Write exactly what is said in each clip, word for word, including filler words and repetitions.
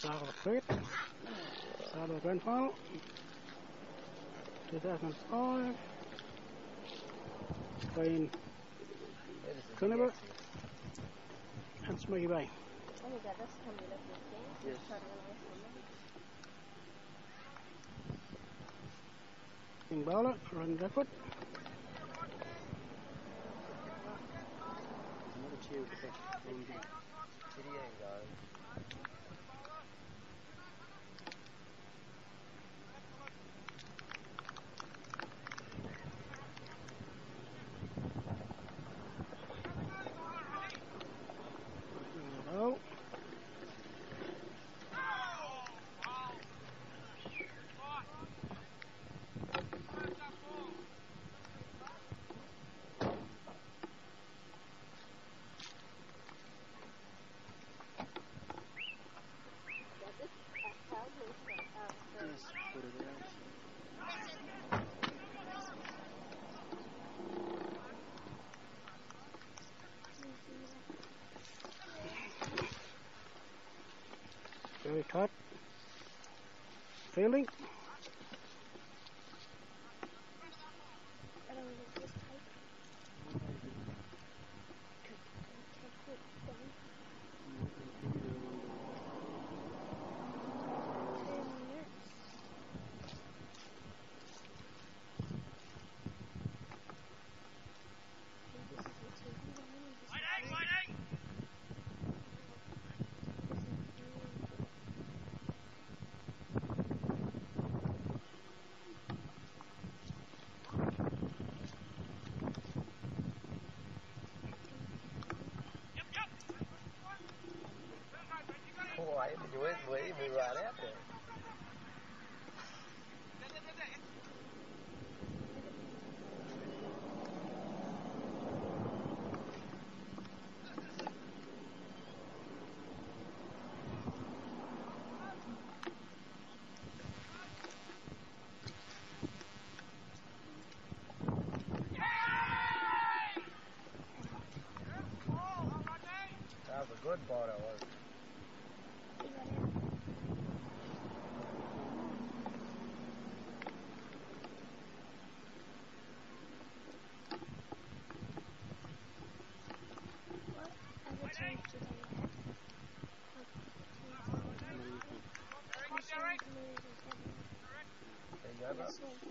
Start of the Crete, start of the Grand Final, two thousand five, between Cunibert and Smoky Bay. Oh my god, that's coming up with things. Yes. King bowler, running backward. Another cheer with the back. Going back. To the end, guys. Oh. Yes, put it out. Very tight. Fielding. Oh, I even do it. Wait, we right after. That was a good ball, that was. There you go, bro.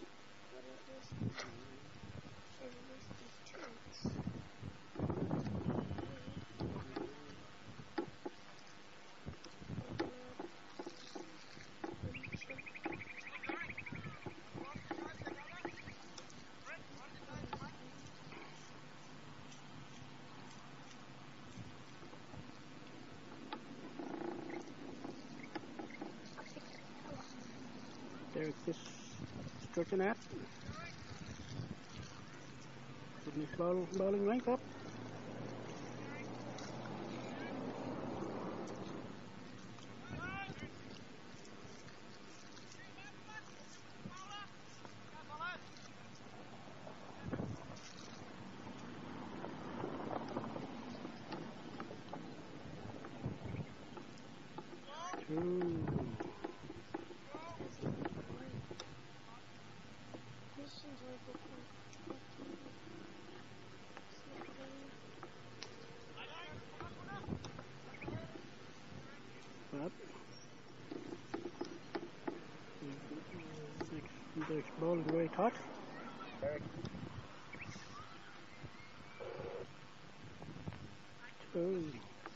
Derek just stretching out. Putting his bowl, bowling length up. Two. Up. Next, next ball is very tight. Derek. Two.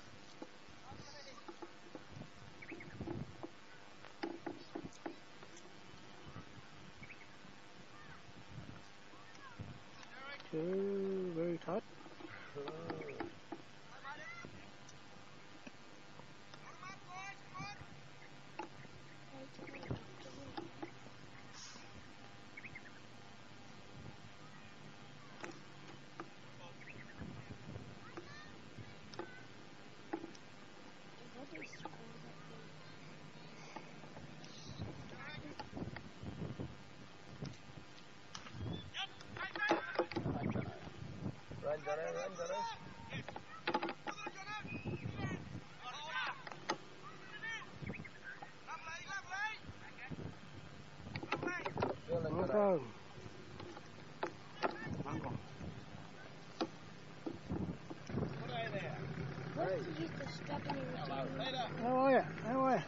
Two, very tight. Use the strapping in the gym. How are you? How are you?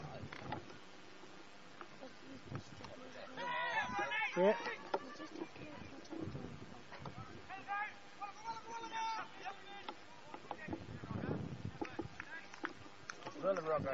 Let's use the strapping in the gym. Yeah. We'll just have to contact them. Run the rocker.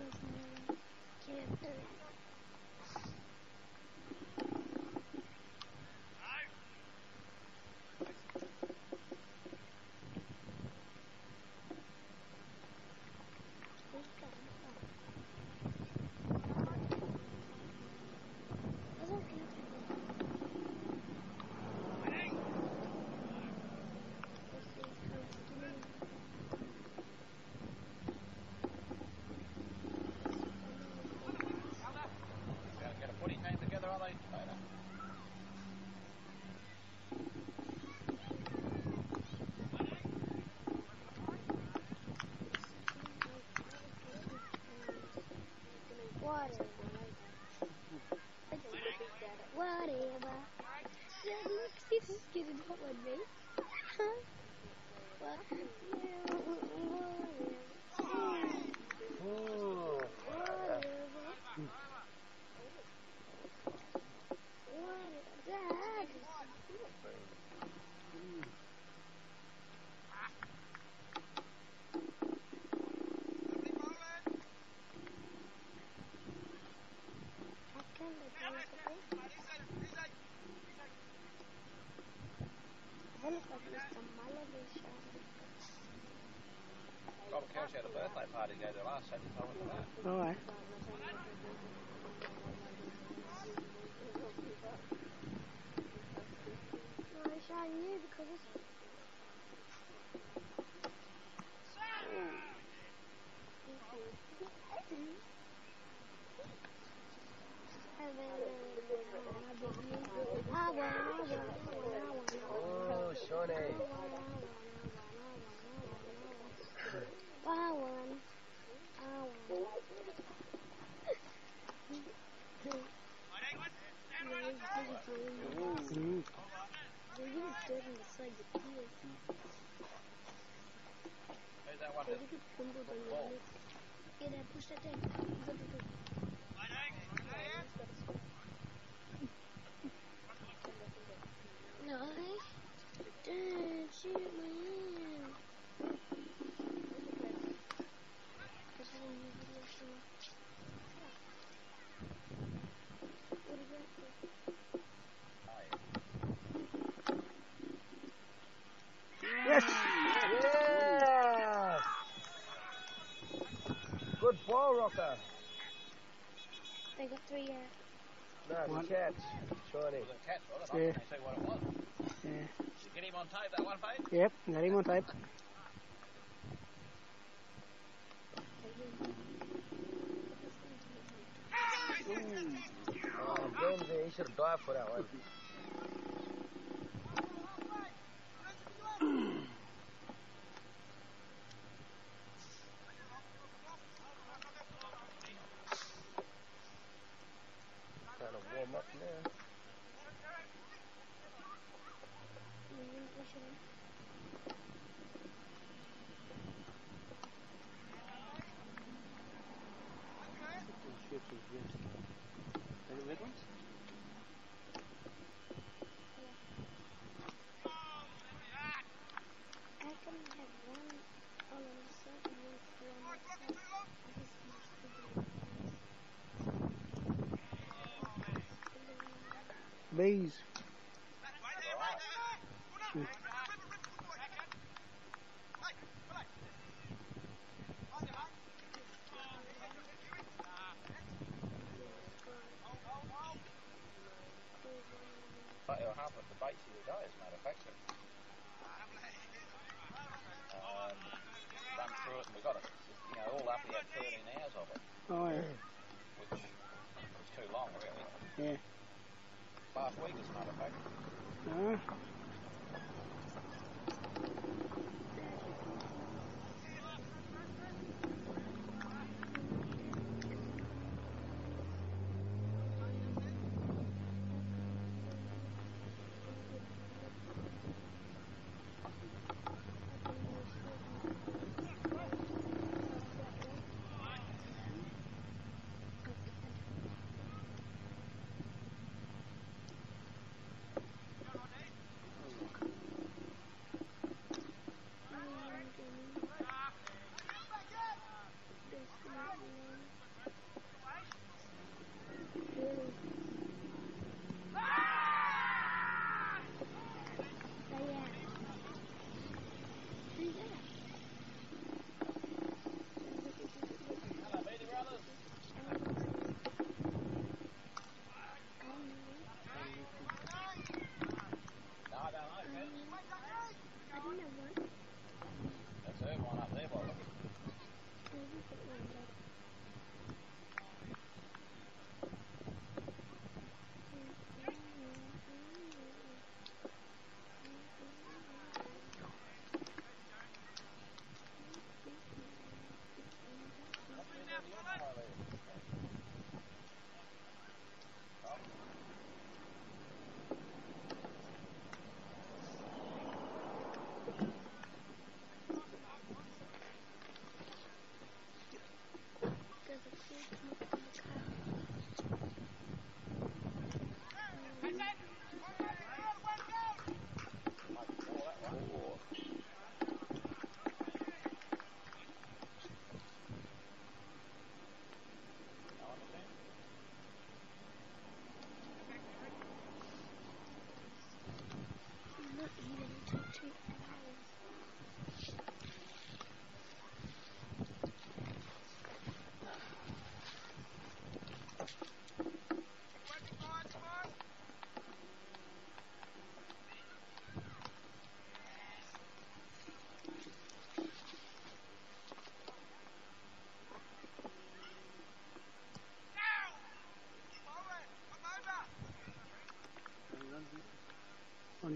Get a footy team together, are they, Taylor? Whatever. Whatever. Yeah, look, see this kid in hot with me. Huh? What? Yeah, whatever. Ooh. Whatever. Whatever. Dad. How come they do it again? I look like Mister Malavisha. Robert Kelsey had a birthday party to go to last Saturday, so I went to that. All right. No, I shot you because it's... Oh, Shawnee. I won. I won. Mm. They're really dirt on the side of the ears. Who's that one? They look at crumbled on the lips. Hey, Dad, push that down. Go, go, go. No, Dad, shoot my hand. This is a new video show. What is that for? Yes. Yeah. Good ball, Rocker. They got three, uh, No, One. the catch. Shawnee. It was a catch, wasn't it? Yeah. I couldn't see what it was. Yeah. Did you get him on tape, that one, Faith? Yep. Got him on tape. Oh, Benzie, he should have dived for that one. Trying to warm up now. Chips is yes. Are the red ones? How come you have one on the side and one two on that side? I just must be the Bees. Mm. But you're half of the baits here today, as a matter of fact. Um, run through it and we got it, you know, all up we had thirteen hours of it, Oh, yeah. which was too long, really. Yeah. Last week, as a matter of fact. No.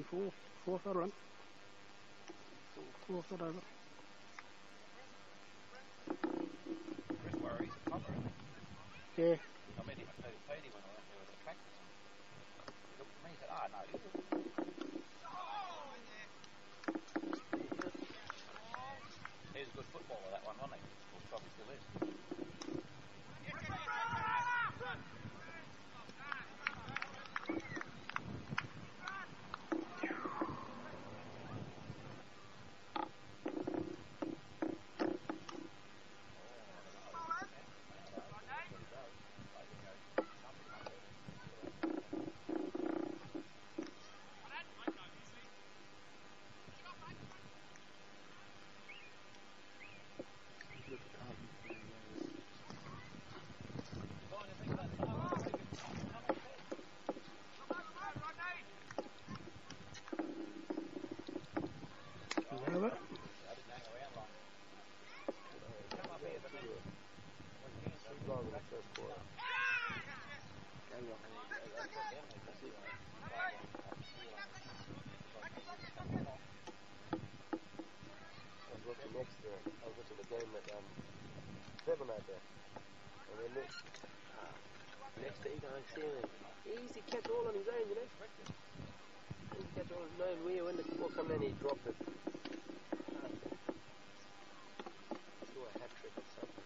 four, four foot run. Four foot over. Chris Murray's a cover, isn't he? Yeah. I met him at Peter Petey when I went there with the practice. He looked at me and said, ah, no, you. He was a good footballer, that one, wasn't he? Well, probably still is. Over. Next, uh, I was watching the game at um, Seven out there. And then next, uh, next to Egon Sealing, he used to catch all on his own, you know. He used to catch all his own wheel when the ball come in, he dropped it. Uh, do a hat trick or something.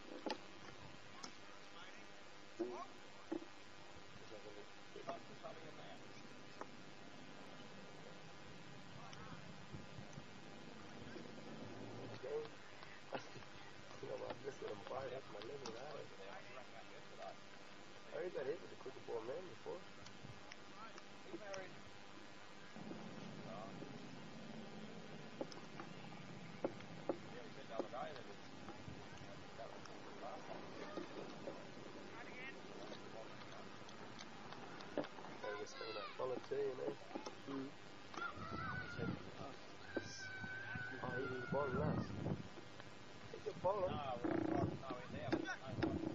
I heard that hit with the cricket ball man before. He married. No. Yeah, we said the other day that it's. That was the last time. So we're still that solid too, you know. Mm. Oh, he was bowling last. He's a bowler. No, we're not trying to know in there. There's no one.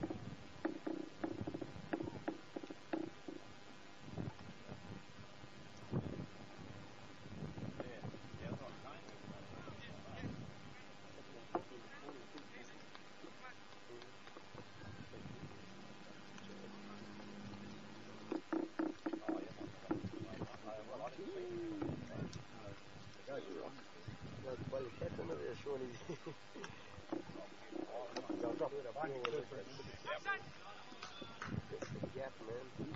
Well, you catch him there, Shawnee. I'll drop it up. That's the gap, man.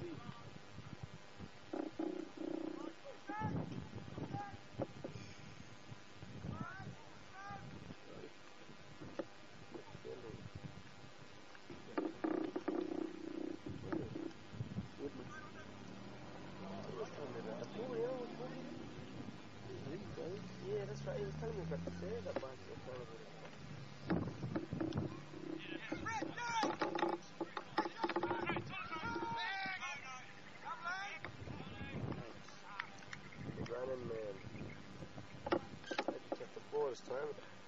Yeah, that's right. He was telling me about the stairs up by the corner. The running man. I had to check the ball this time.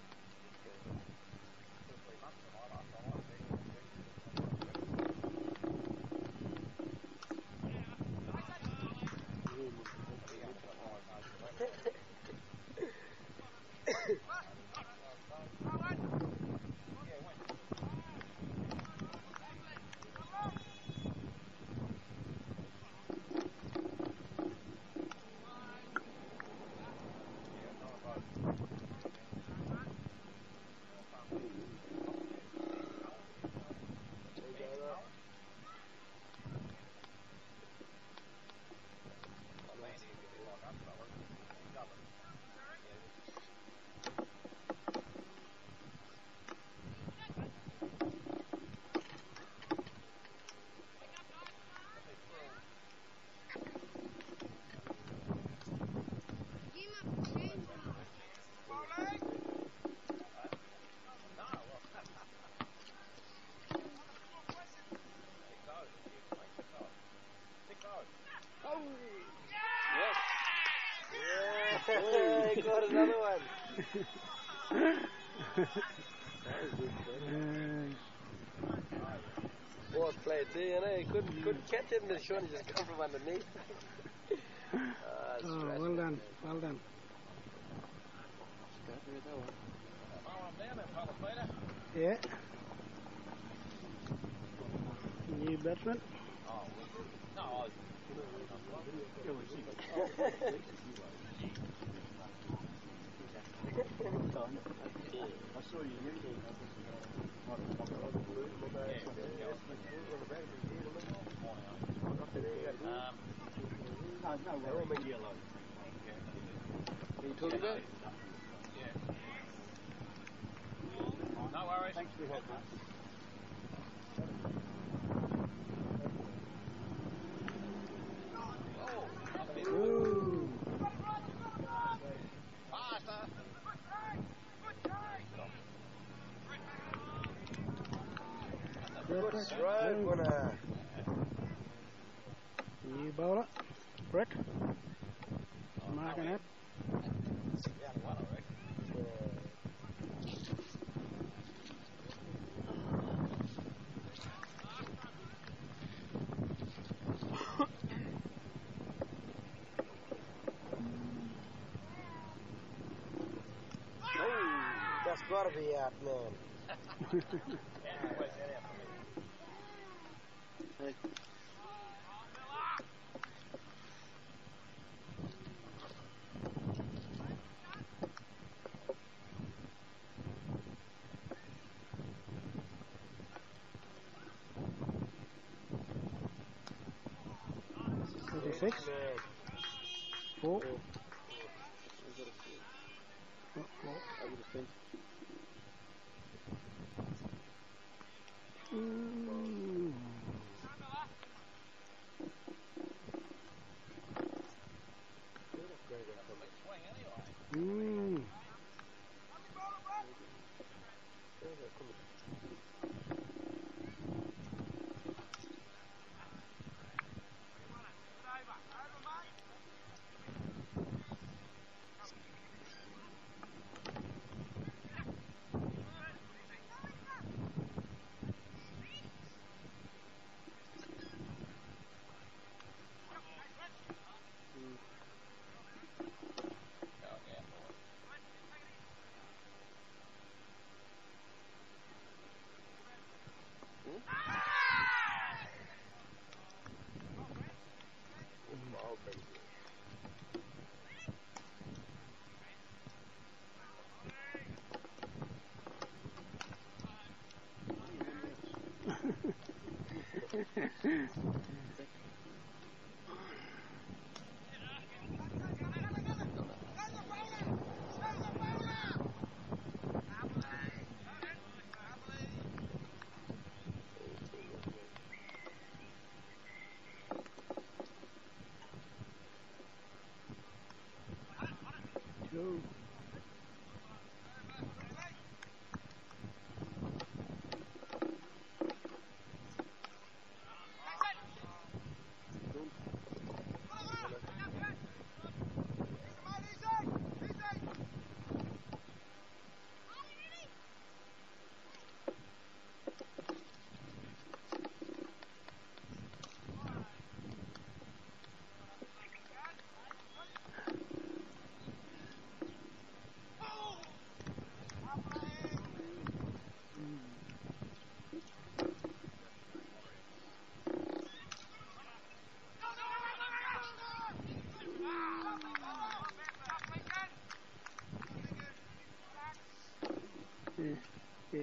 Yeah, he got another one. That was good, man. Ball played too, you know. He couldn't, couldn't catch it, and the Shawnee just come from underneath. Ah, Oh, scratch well it. done, well done. Scratch it, that one. Oh, I'm down there, fella, Peter. Yeah. New batsman. Oh, no, I... I saw you using Um, No, no, They're all meant yellow. Are you talking about? yeah. No worries. Thanks for your help, mate. Ooh. Faster. Good, Good throw, winner. New bowler, Brett. Marking it. Yeah, one, I reckon. Oh, that's got to be out, man. Yeah, work that out for me. Hey. Thirty-six. Man. Four. Four. Oh, four. Over the fence. Mm. Swing anyway. Mm. Going out for it. Wild baby. Two. Yeah, yeah.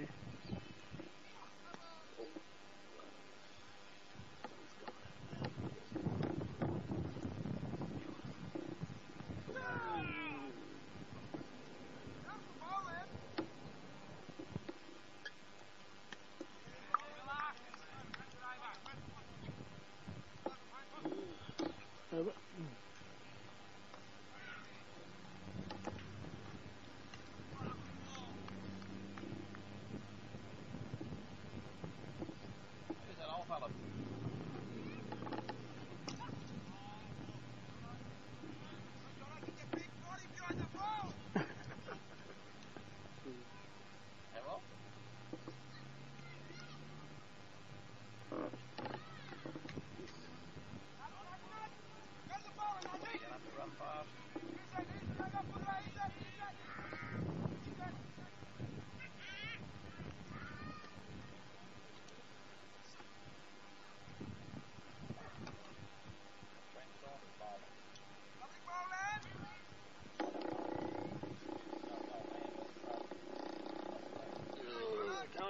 Over.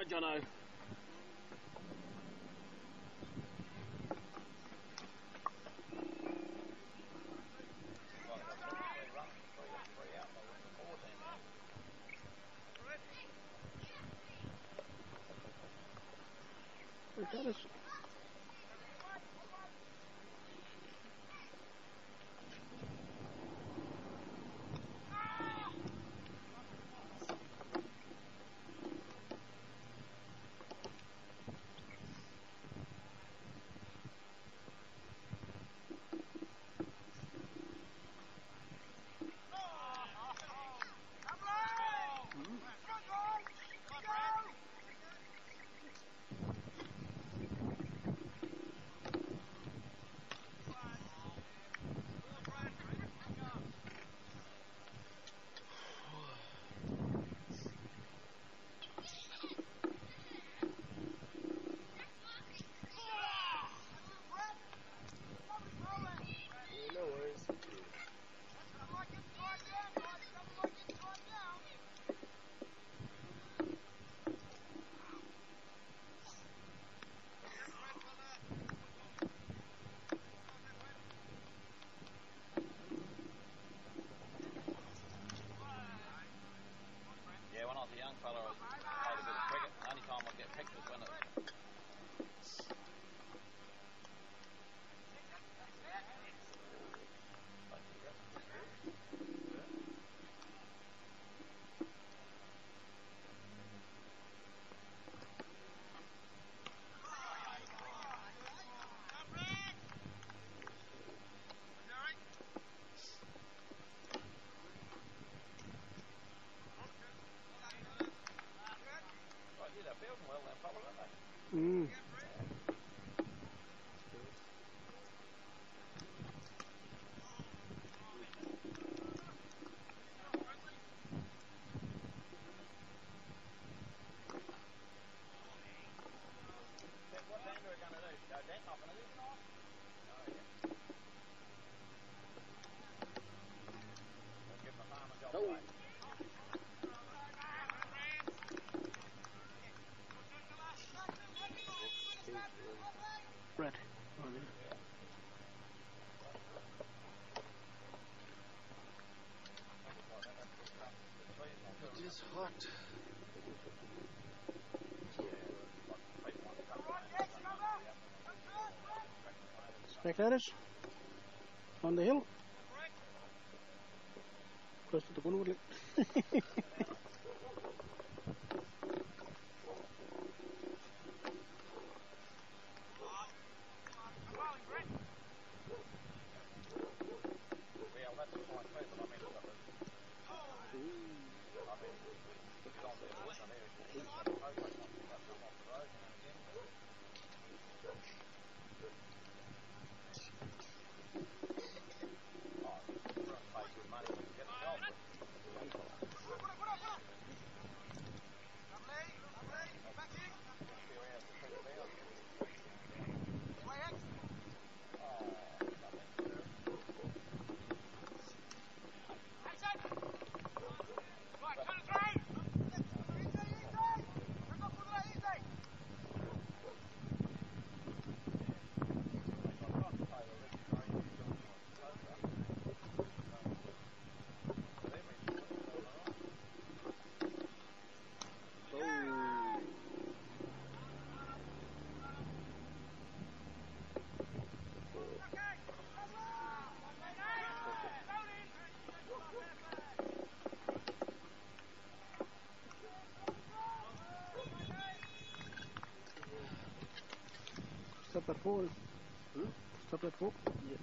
Right, Jono. That is. Yeah, when I was a young fella, I played a bit of cricket. The only time I'd get picked was when it Mm. What's Andrew going to do? No, Dan's not going to do tonight? No, yeah. I'll give him a farmer job. Oh. Brett. Oh, yeah. It is hot. Spectators on the hill. Close to the corner. Stop at four. Hmm? Stop at four. Yeah.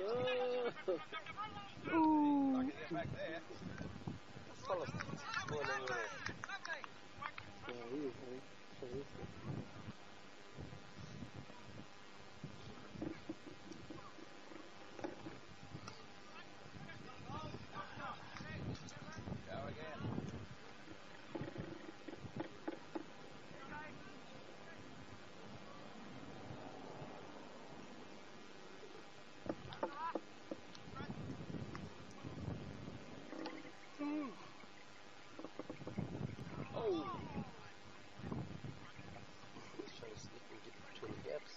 Oh. Ooh. Lucky to get back there. Fellas, going over there. Yeah, he is, honey. So he's good. Go again. Oh! He's trying to sneak and get between the gaps.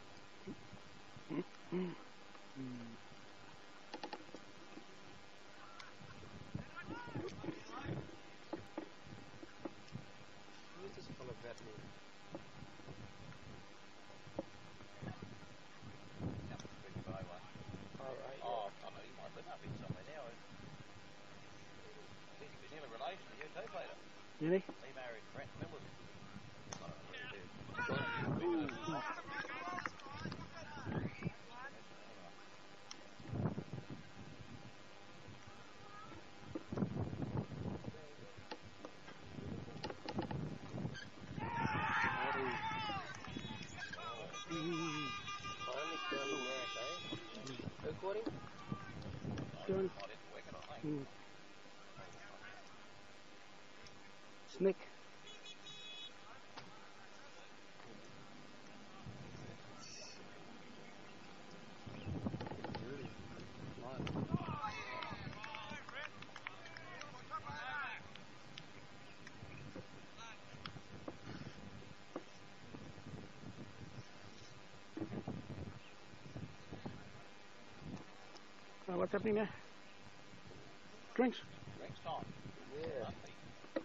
Who's this fella Batman? Coming quick by one. Alright, Oh, I know he might live up in somewhere now. I think he was near a relation to you too, Peter. Really? He married Brent Miller's. I don't know who it is. Finally found the net, eh? Who caught him? John. Not in the wicket, I think. Mm. Snick. Uh, what's happening there? Drinks. Drinks time. Yeah. Monday.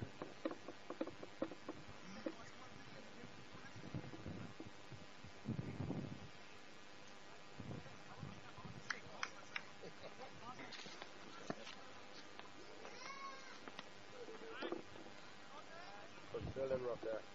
Put Phil in rock there.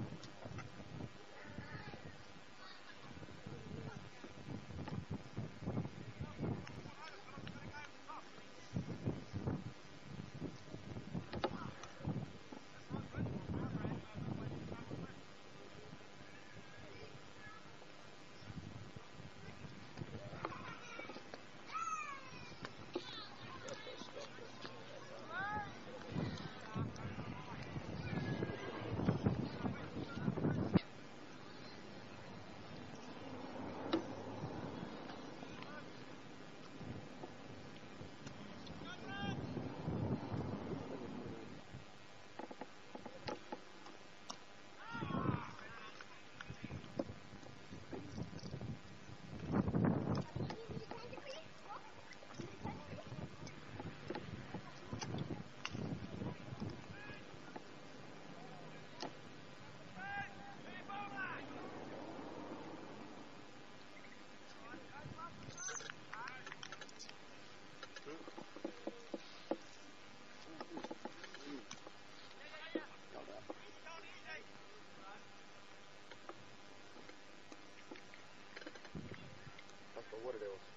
That's for what it is.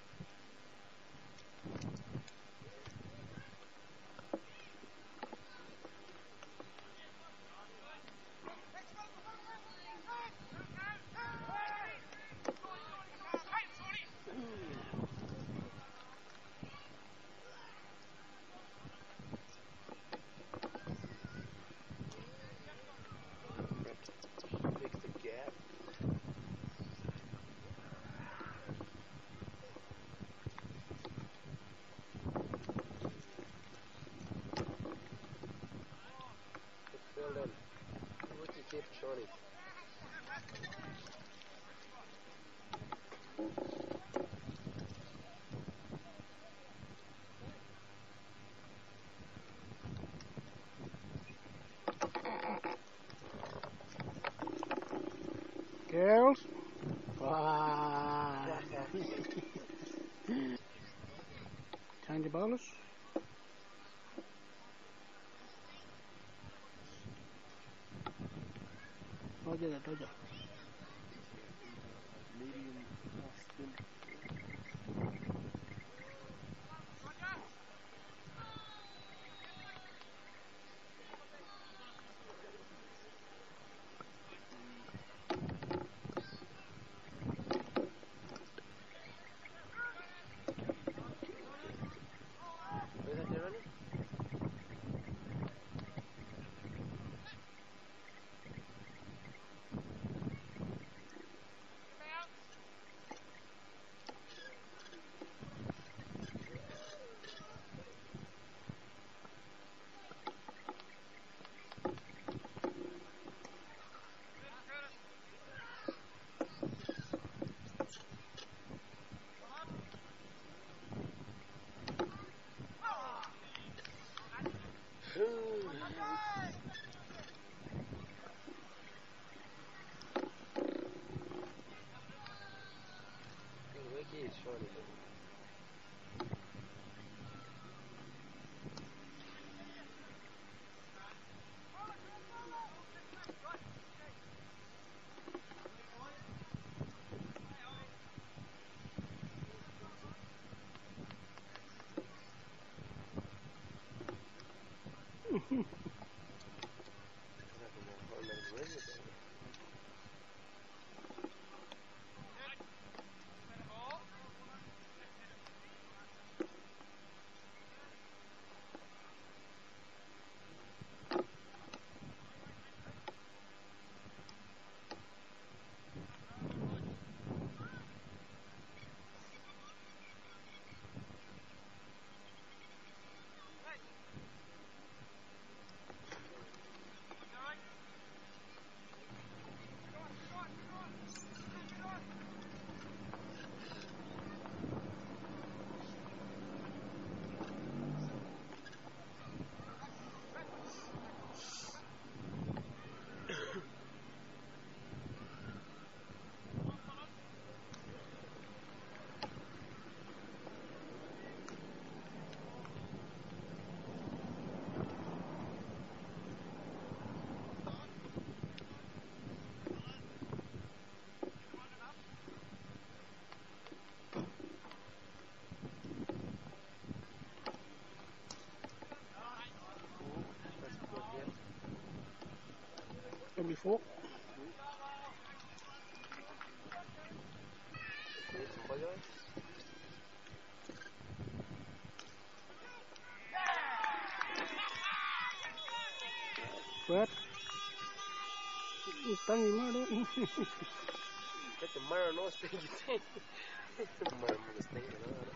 Fix the gap. Put Phil in. What's his name for Shawnee? Girls. Wow. Change the bowlers. Told you that, told you. Medium, plus spin. Before. What? He's standing there. Get the mirror no stay you think. The mirror will stay in on.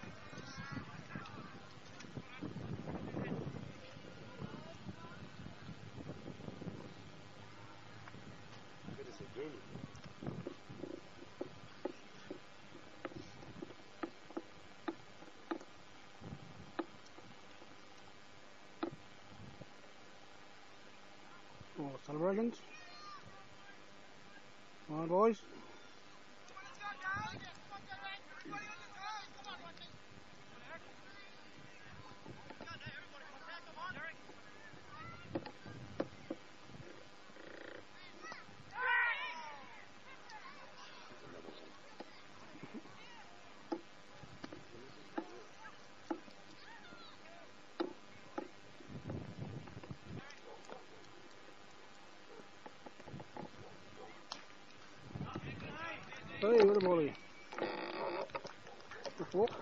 Oh, celebrations. Come on, boys. Hey, what a volley. Good walk.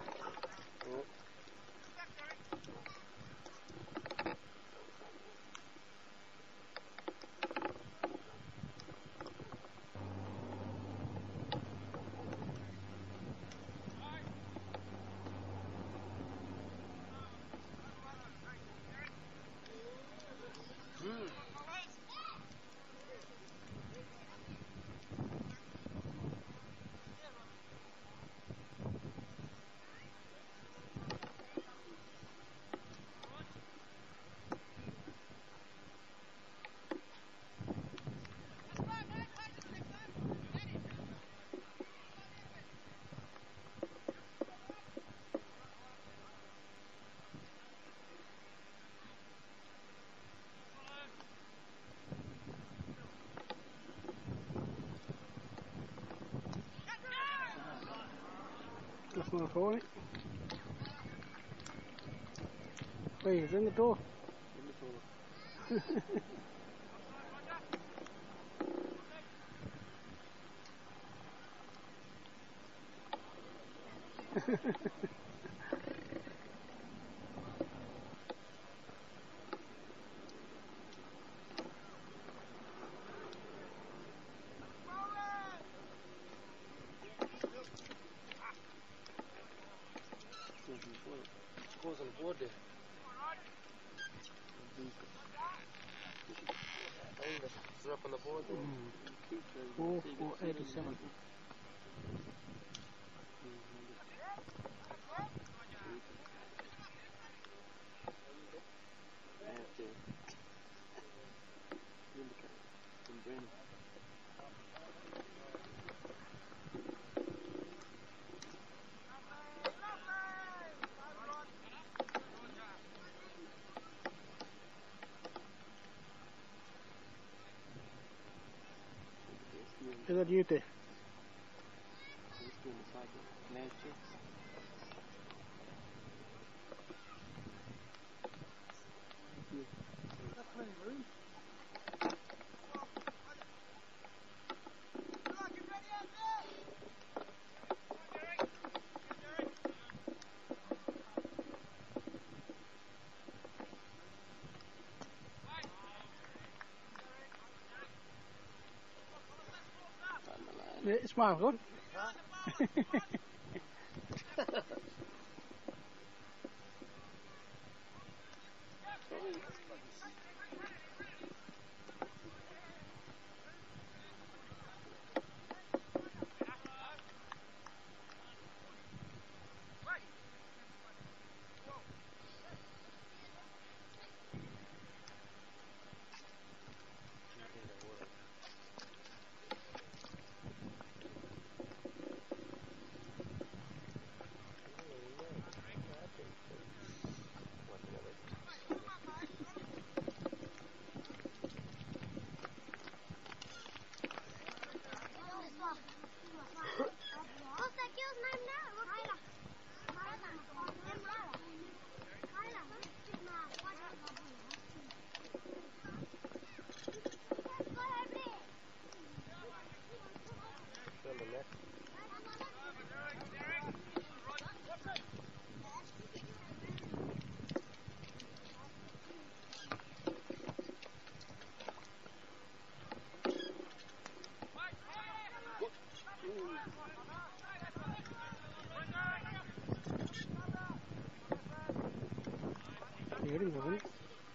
That's not a phone, it. Hey, he's in the door. In the door. Scores on the board there. It's up on the board there. Mm. Four for eighty-seven. Is that you there? Smile, hoor. Hearing the wind.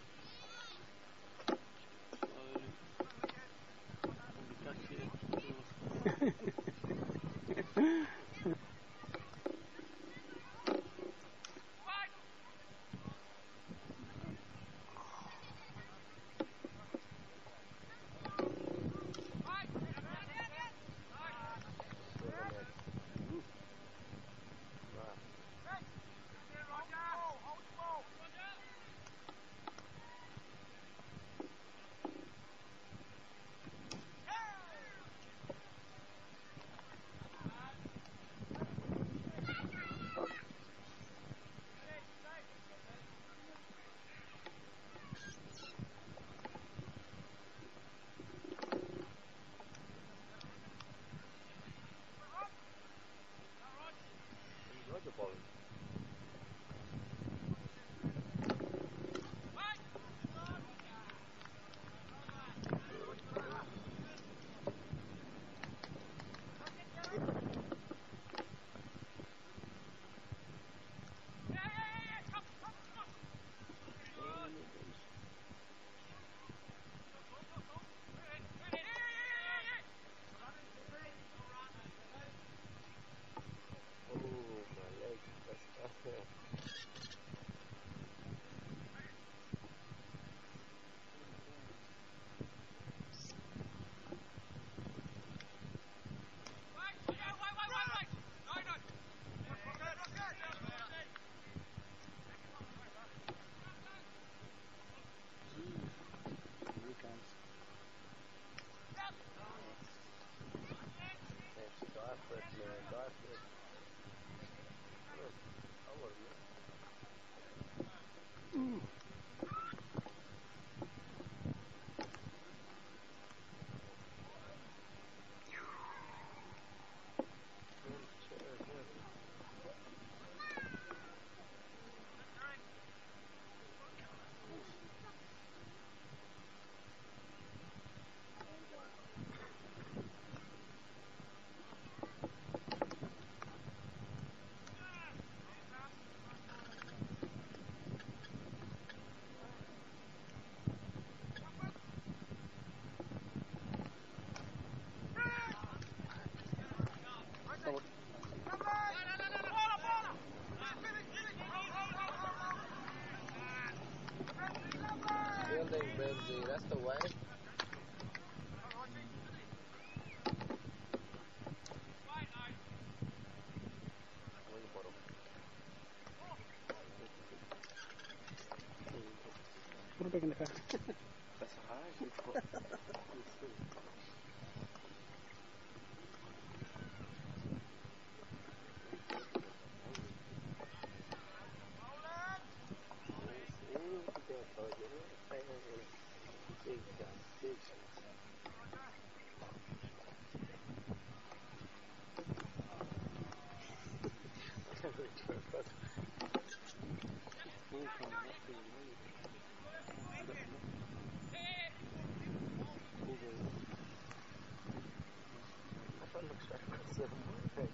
That's the way. Put it back in the car. That's hard. Big guy, big shots. seven point.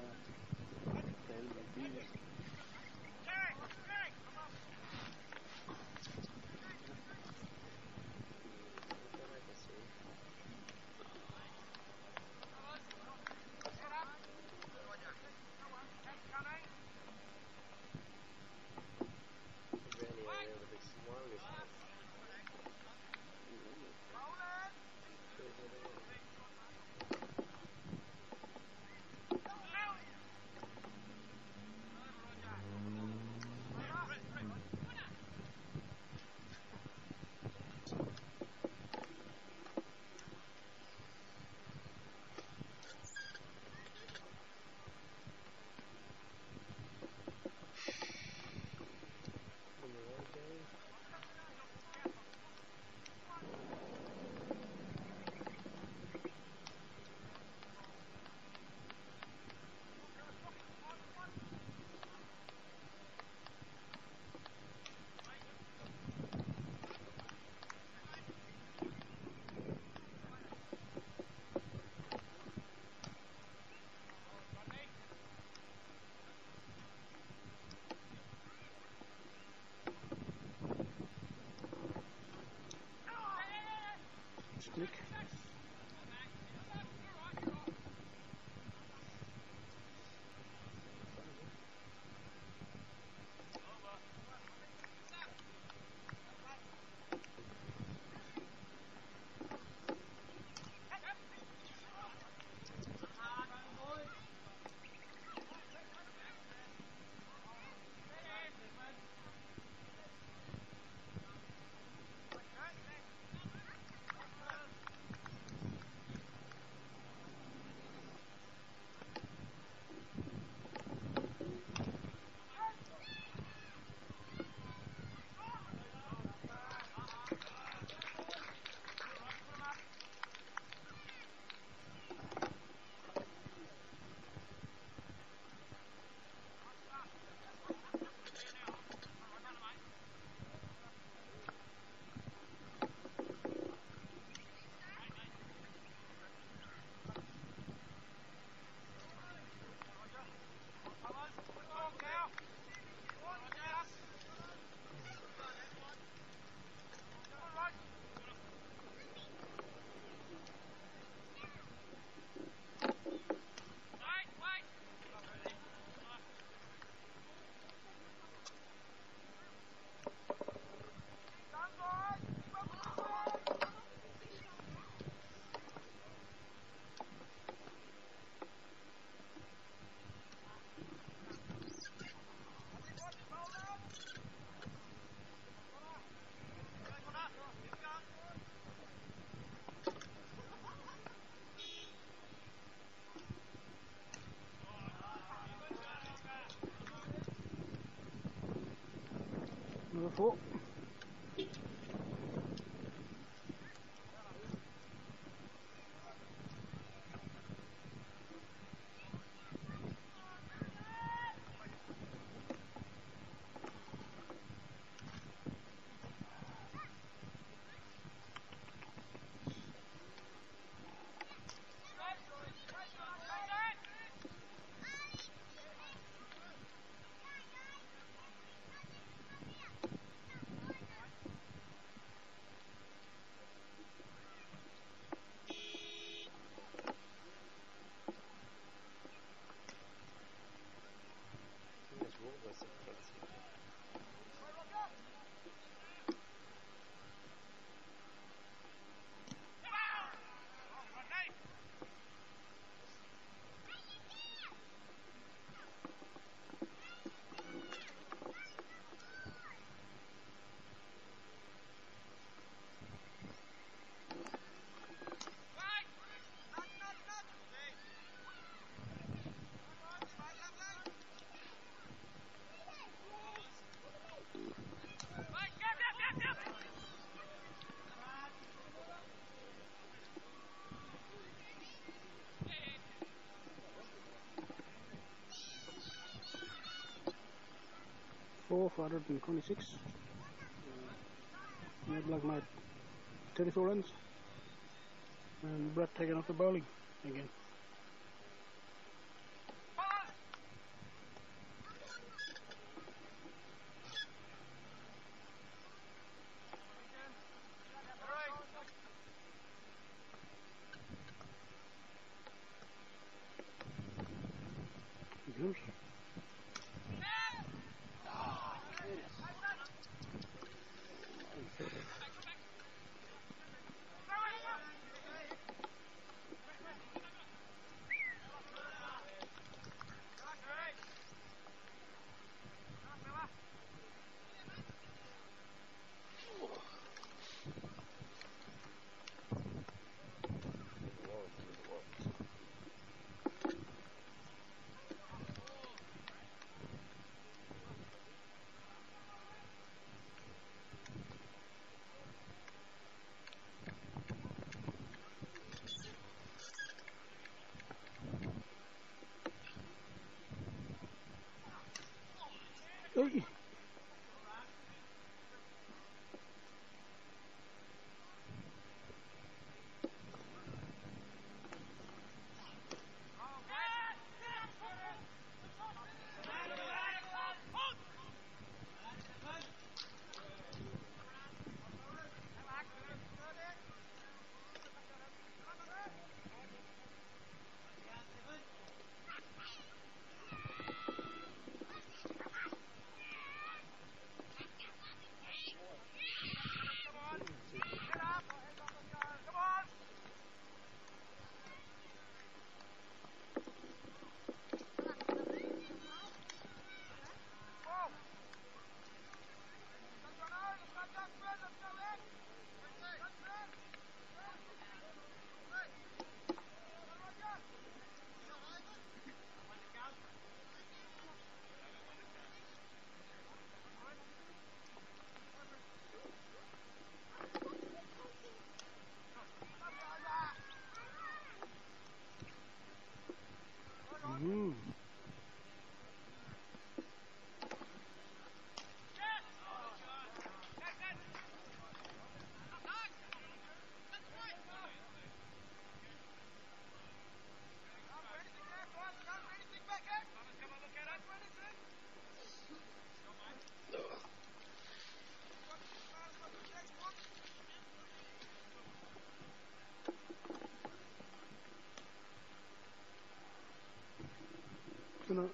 Click. Number four. Four hundred and twenty-six. Uh, Red Black Knight thirty-four runs. And Brett taking off the bowling again. Hey. Mm. You know,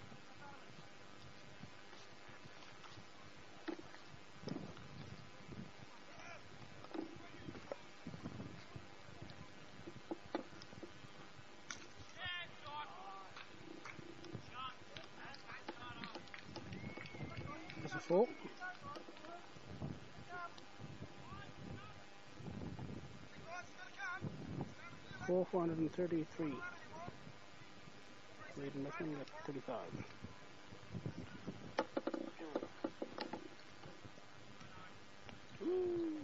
there's a four. Four four hundred and thirty-three. Made nothing at thirty-five. Ooh.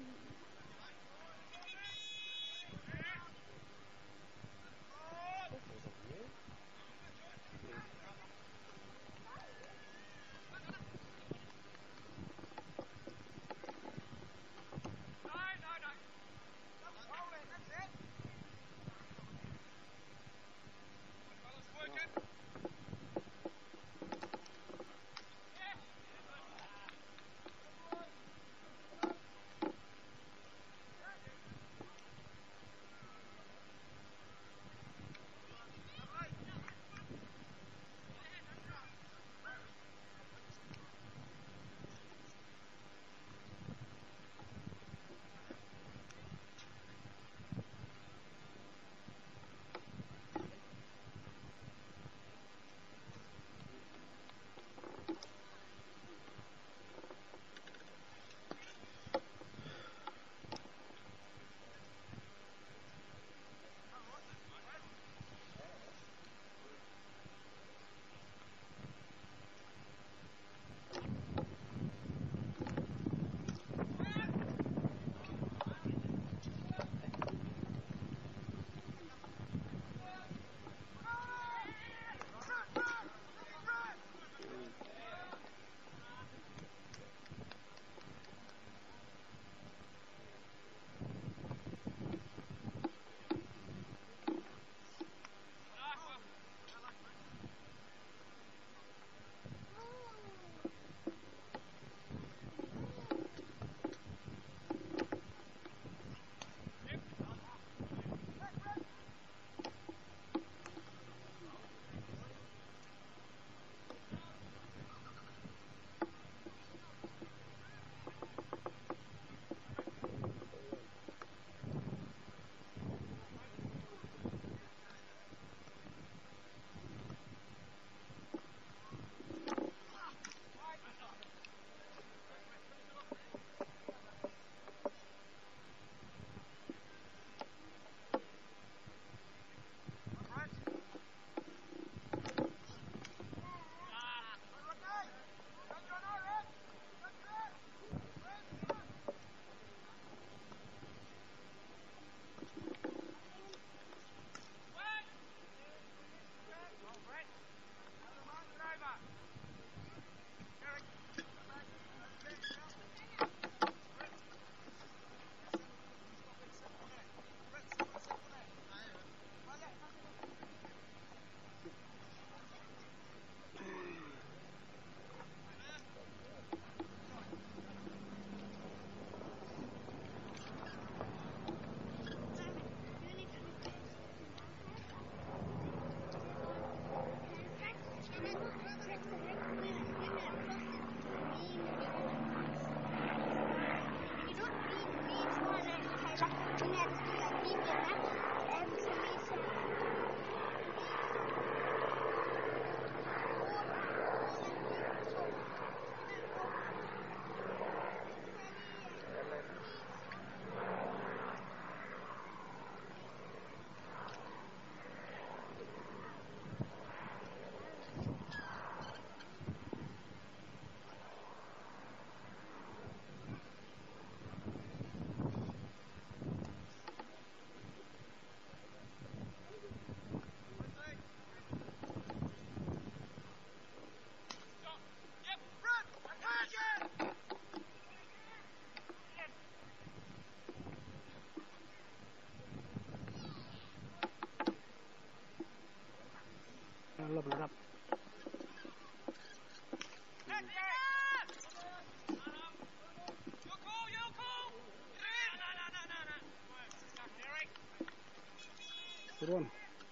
Good one.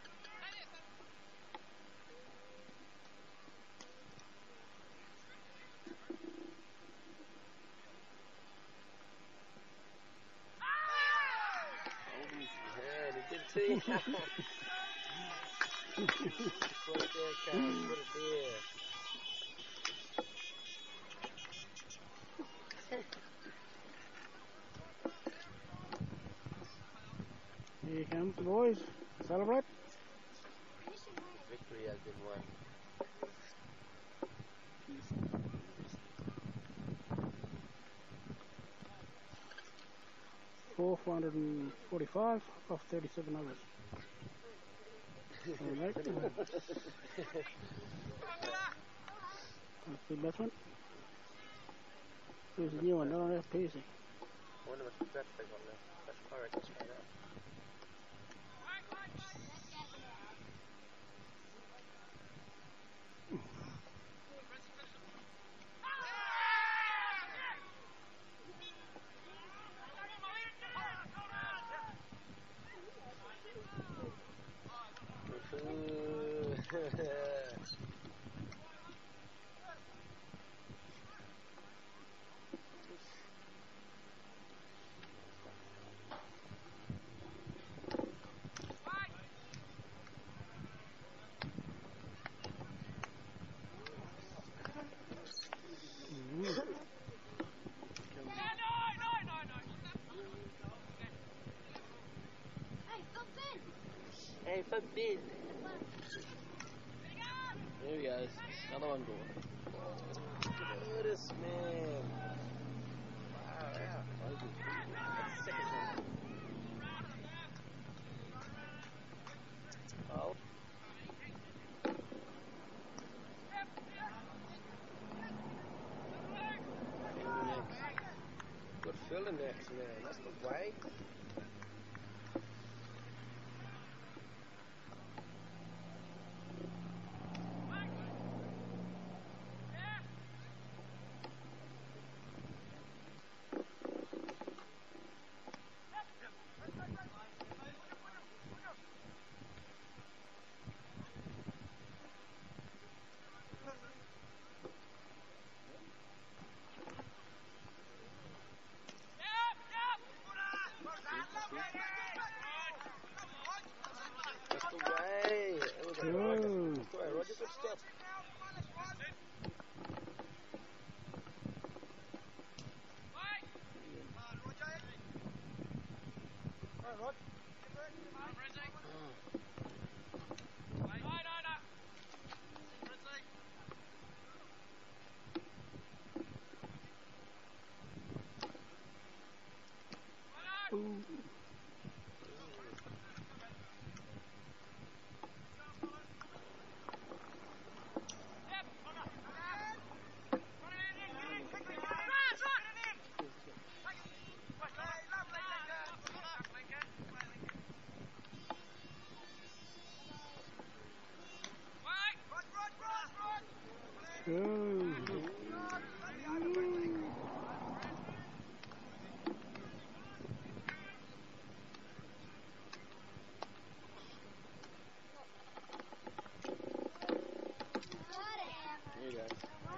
Yeah, he did too. Put it there, Carl. Put it there. Here comes the boys. Celebrate. Victory has been won. four hundred forty-five off thirty-seven others. All right. That's the best one. Here's a new one. I don't have P C. I wonder what scratch they got left. That's correct. Straight out. Hey, forbid. There he goes. Another one going. Goodness, man. Wow, wow. That's the second one. Oh. Good filling next, man. That's the way. That's the way. It was a Roger. That's the way. Roger, good stuff. Ooh. Ooh. There you go.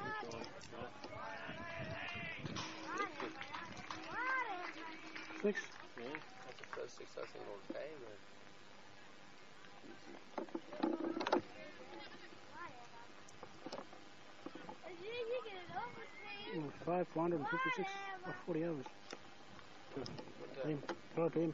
Six. Yeah, that's the first six I've seen all day, man. Oh, five hundred fifty-six off forty hours. Okay. Him. Throw it to him.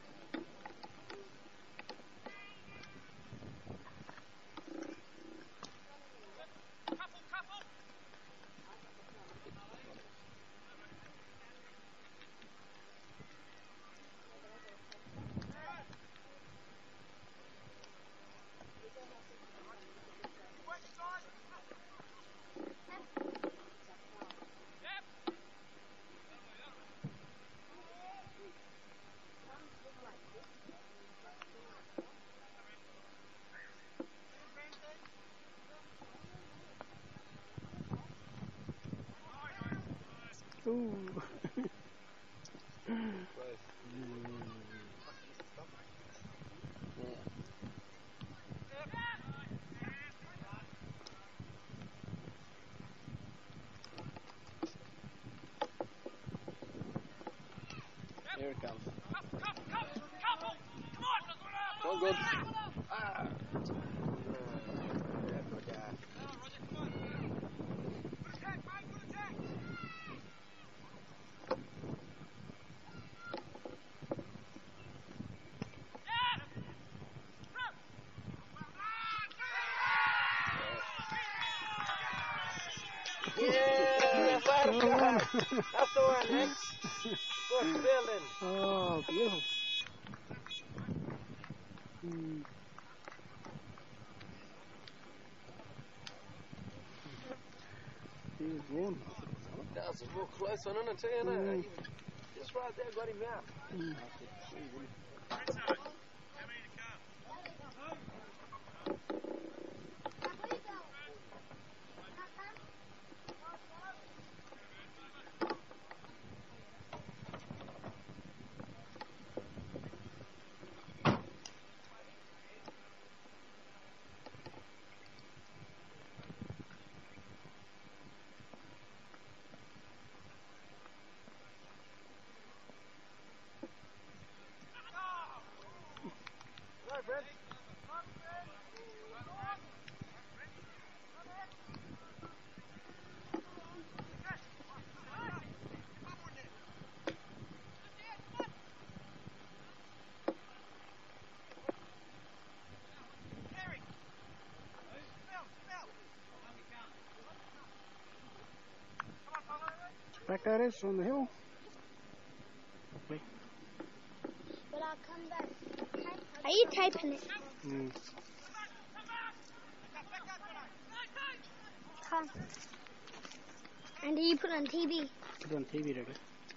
Ooh. Close. Yeah. comes. All good. Ah. Yeah, good guy. Yeah, fire guy. That's the one, Nick. Good building. Oh, beautiful. Mm. He's warm. That was a real close one, isn't it, too, you know? Mm. Just right there, got him out. Mm. Right, Brent. Back that is on the hill. But I'll come back. Are you typing it? Mm. Come. And do you put on T V? Put it on T V, Ricky.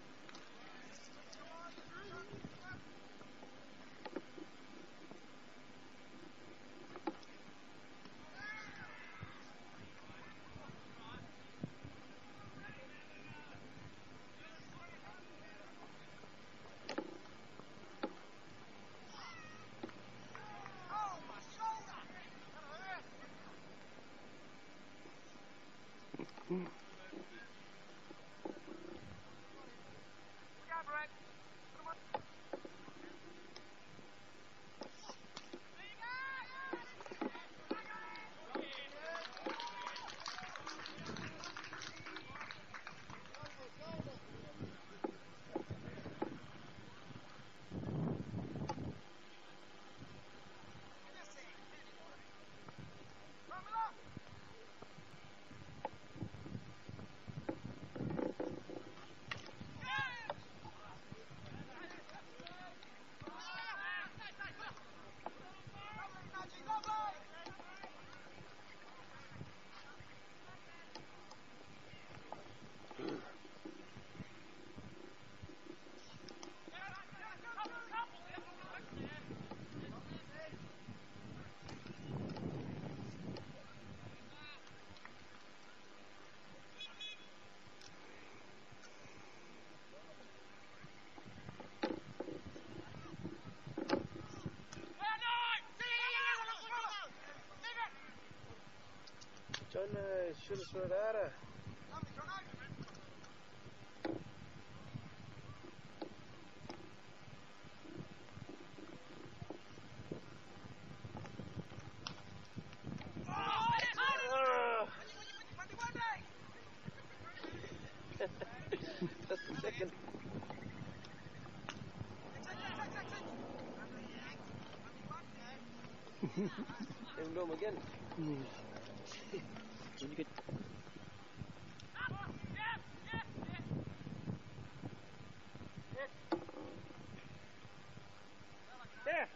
Mm. John uh, should have scored out of. Just a second. Let him do him again. Mm. Did you get... There.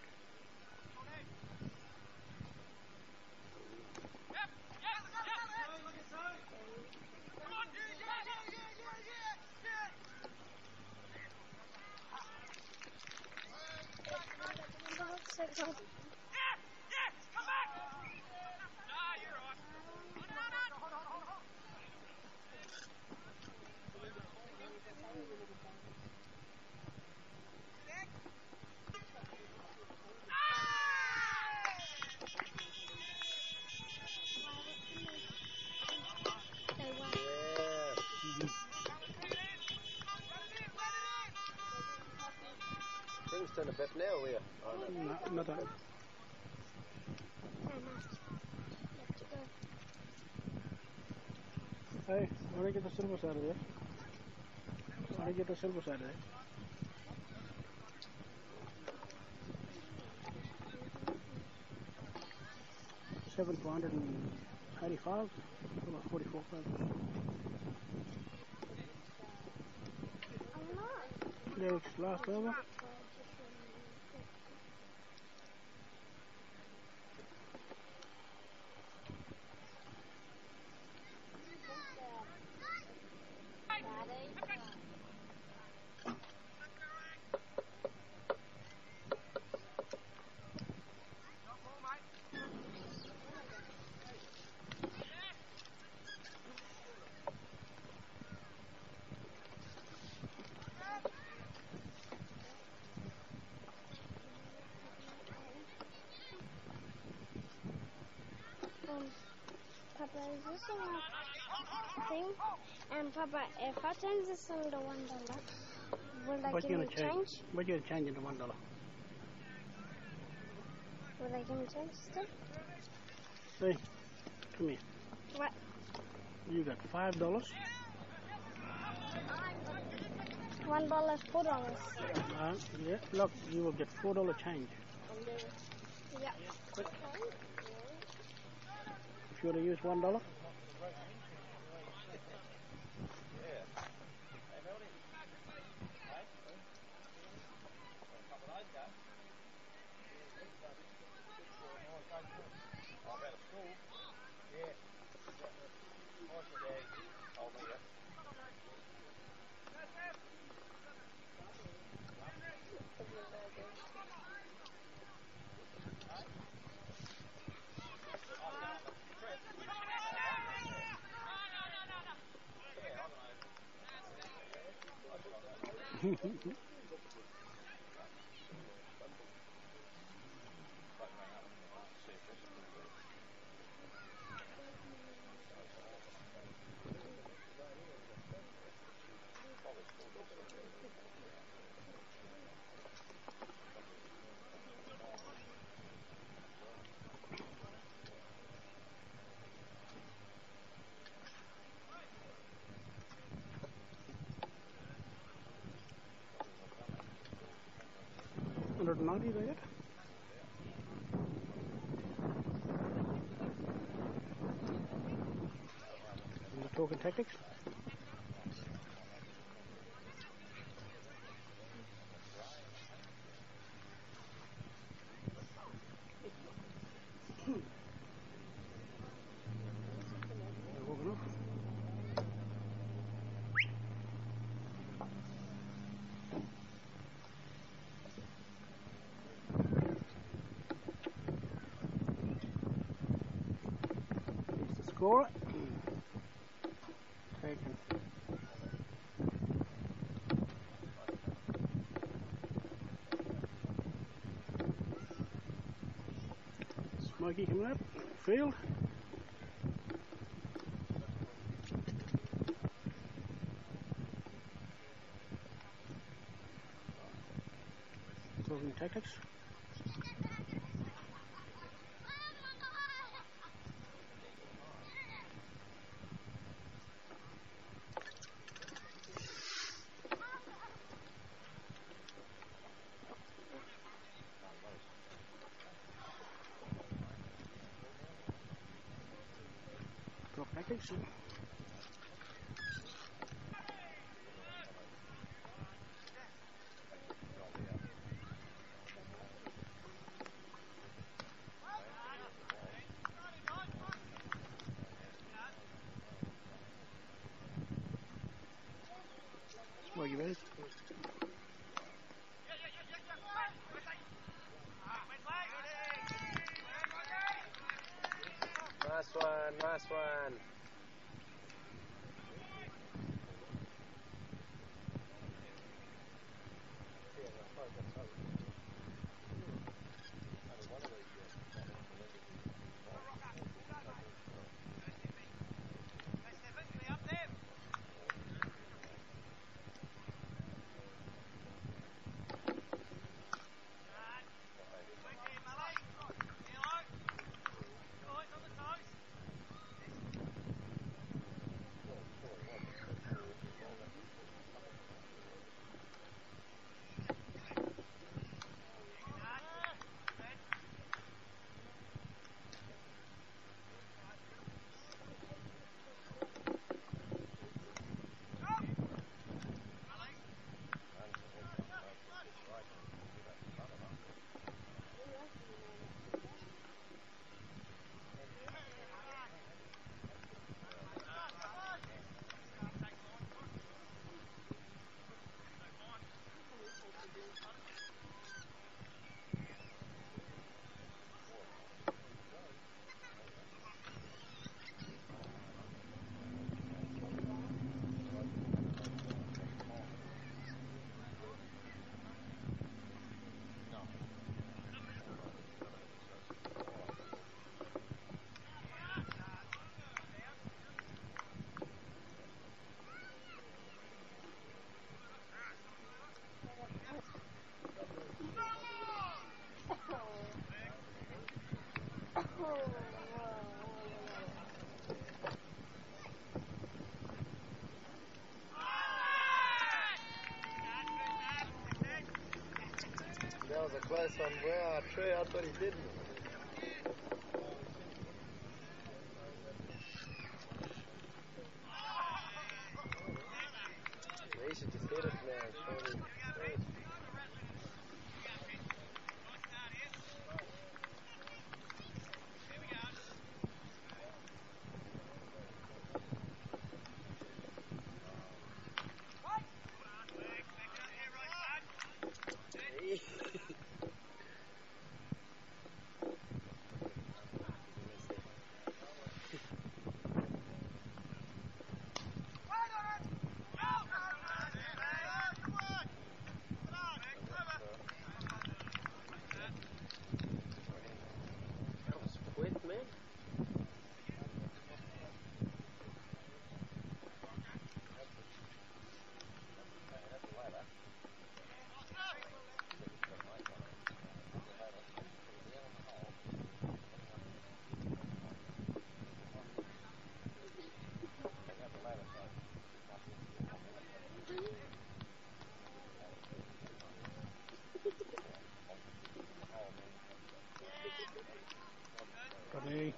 in the bit now, are you? Oh, no. No, not that. I must. Have to go. Hey, why don't you get the silver side of there? Why don't you get the silver side of there? Seven for hundred and eighty-five, about forty-four pounds. I'm not. Yeah, which last over. Um, Papa, is this a thing? And Papa, if I change this into one dollar, will they What give you me gonna change? change? What you gonna change into one dollar? Will they give me change still? Hey, come here. What? You got five dollars. One dollar is four dollars. Uh, yeah, look, you will get four dollar change. Yeah. If you want to use one dollar. one hundred ninety there yet? And the talking tactics? They're walking off. Score it. Taken. Smokey coming up. Field. Talking tactics. Talk tactics. Smokey Bears. Nice one, nice one. close one. Wow, true. I thought he didn't. He should just hit it now. Surely. Funny.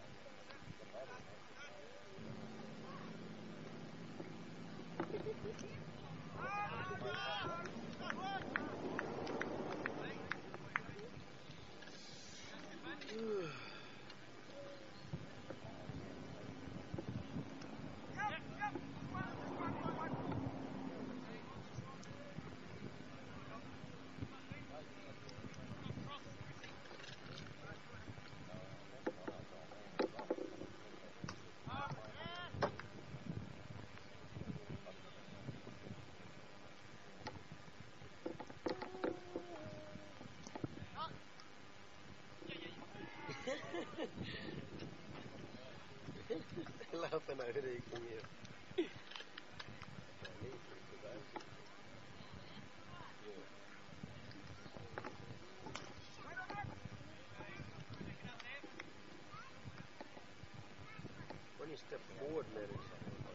Laughing over there, can you? When you step forward, man, it's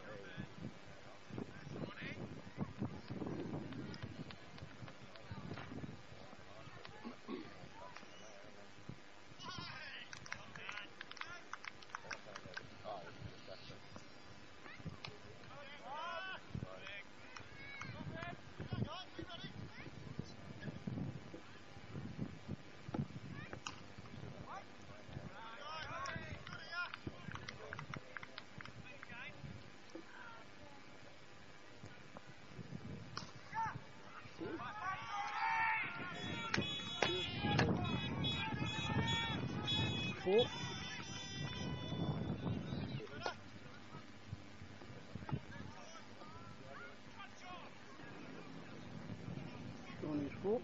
Four. Johnny's four.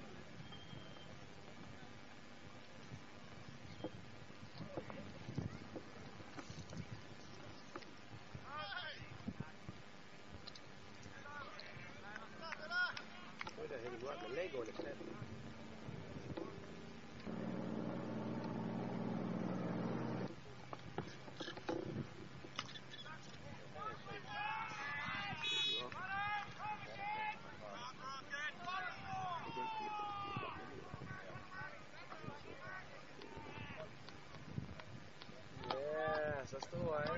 Where the hell he got the leg on it, man? Yes, that's the one.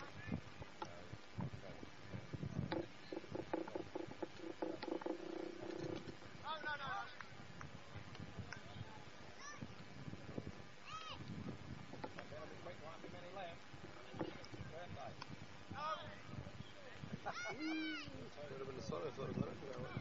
Would have been the song I thought about it.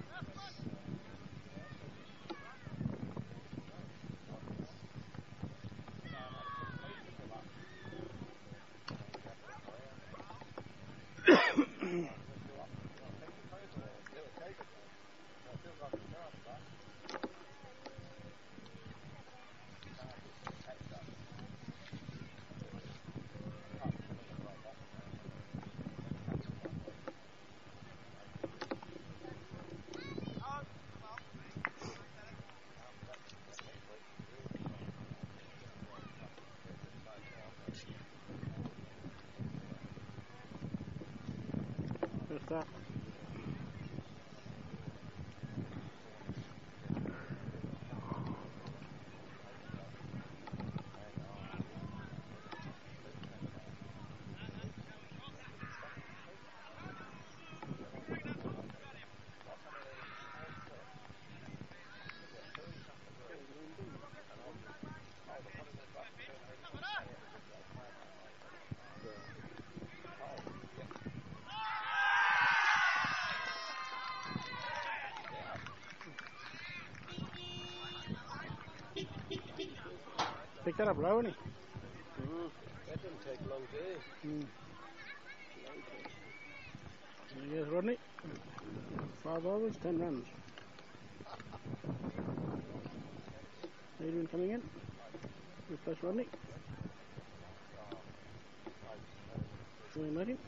What's that? picked that up low, hasn't Mm. That didn't take long to eat. he? Mm. Here's Rodney. Five overs, ten runs. Adrian coming in. Replace Rodney. Shall we let him?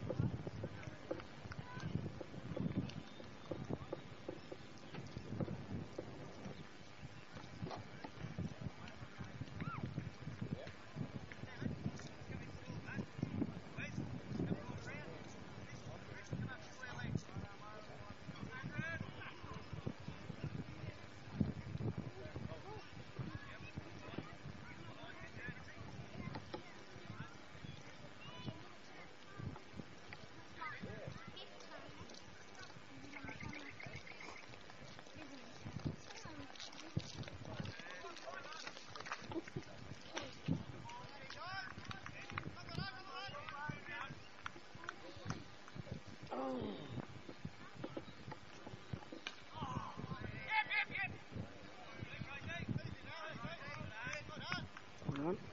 Hold on.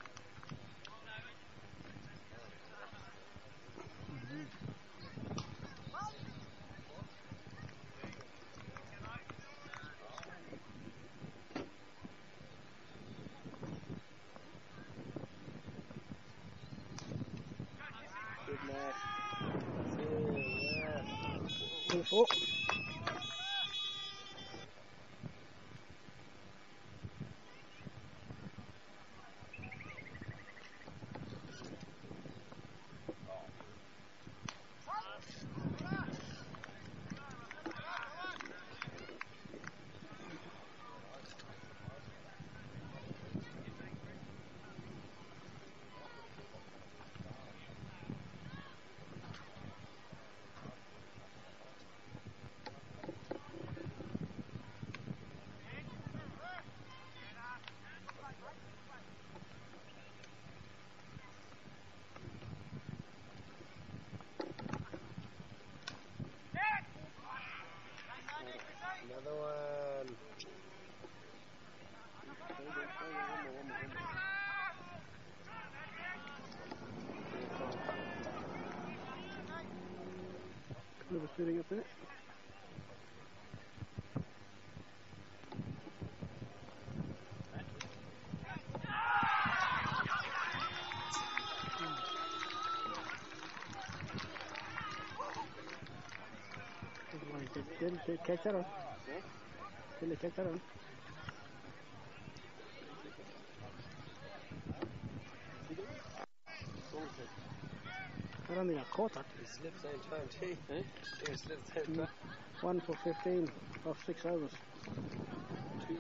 Good night. Yeah, yeah. Two four. Another one. Never sitting up there. Did they catch that on? Did they catch that on? I don't think I caught that. He slipped same time too. Eh? He slipped same time. One for fifteen off six overs. Two.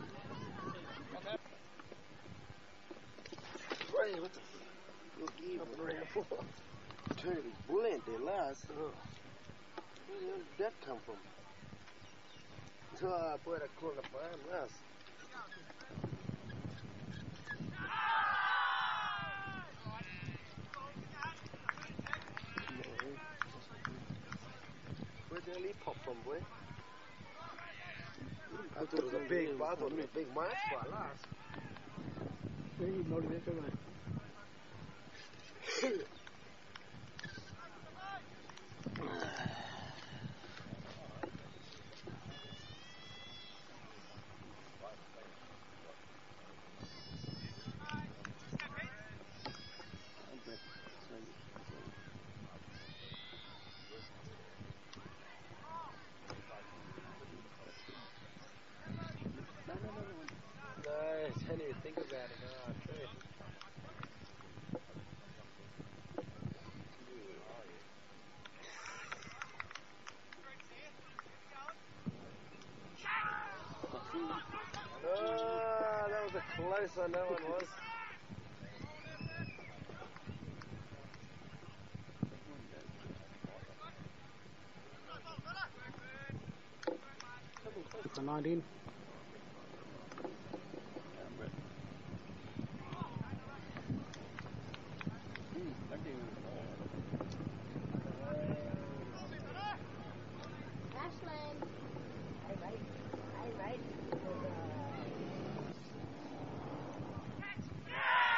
Ray, what the look evil around for? Turned his bullet there last. Oh. Where the hell did that come from? So I put a corner behind last. Where the hell he pop from, boy? I thought it was a big, I thought it was a big match for last. Yeah, he nodded it away. Nice, I didn't even think about it. Oh, true. Oh, that was a close one, that one was. Two for nineteen. Ashland. Hey, mate. Hey, mate.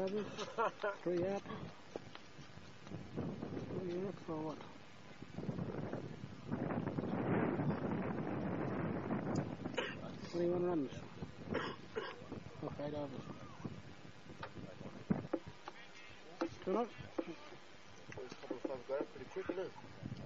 overs, three out. Three out for what? twenty-one runs. Off eight overs. Still not? Those couple of times go out pretty quick, isn't it?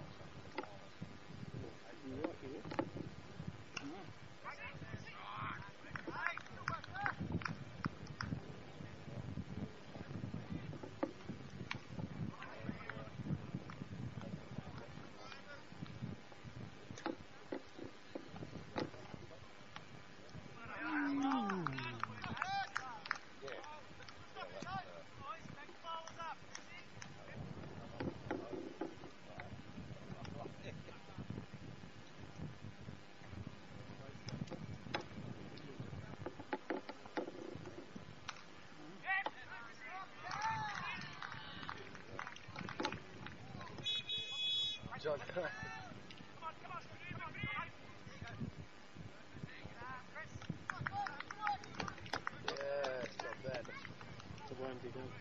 John. Yeah, it's not bad. It's a one to go.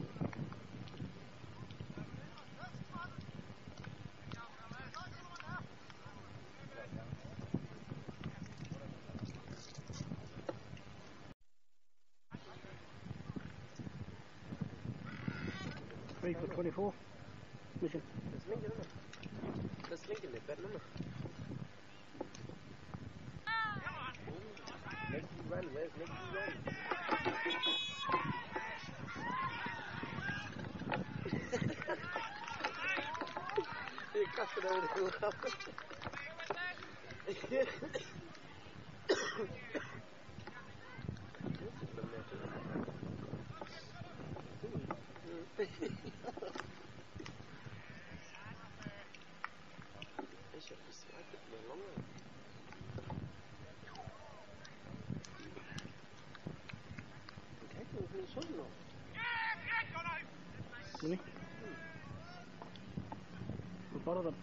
Three for twenty-four. Mission. That's Lincoln, isn't it? That's Lincoln, they're betting, isn't it? Nicky run, where's Nicky run? You cussed it over there. They should have swiped it for longer. Okay, we'll finish on now. Really? We'll follow them.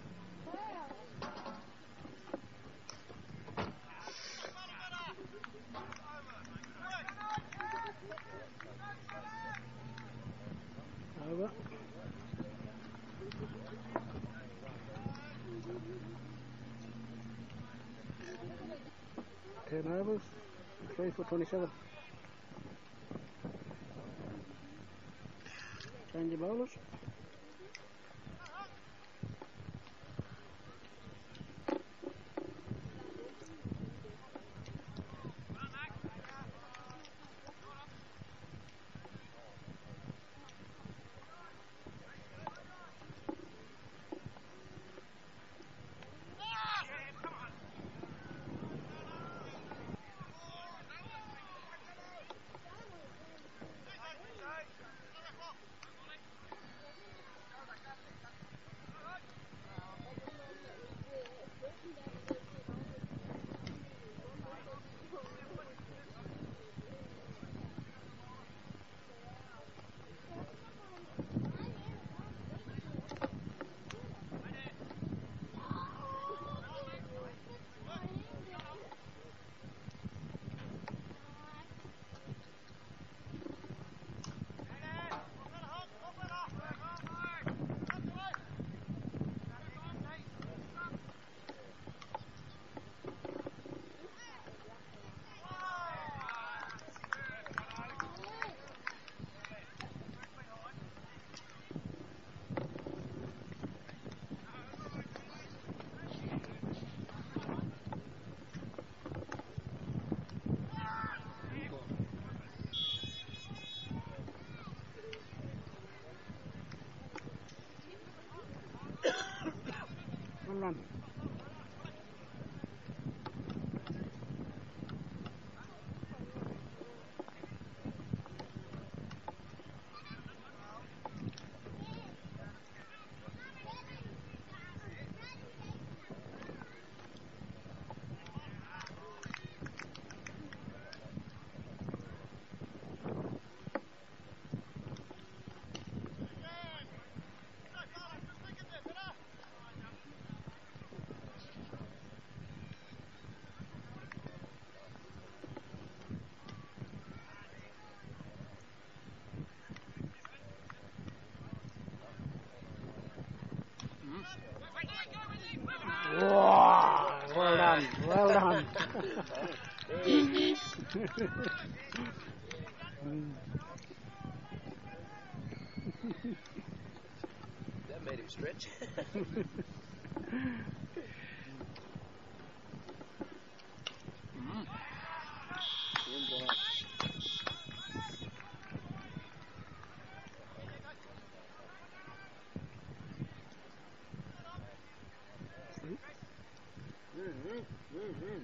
Over. Ten overs. Three for twenty-seven. Change your bowlers. One run. Wow, well done, well done. That made him stretch. Mm-hmm. Mm-hmm.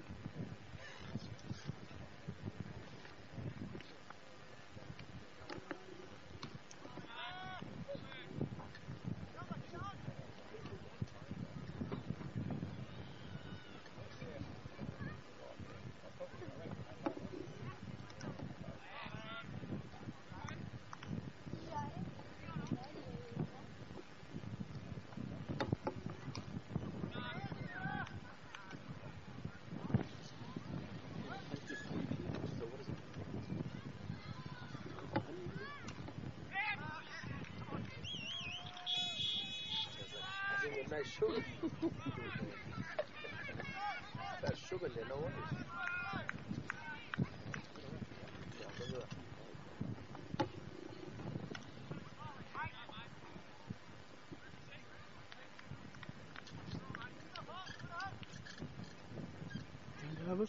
Nice sugar. That's sugar there, no worries. Nervous?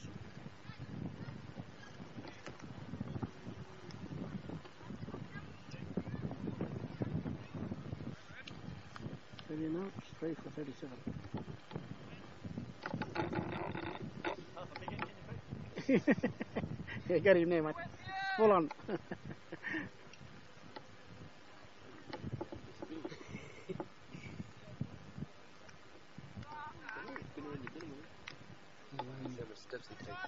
Ready now? Three for thirty-seven. Yeah, got him there, mate. Full on. Steps he takes.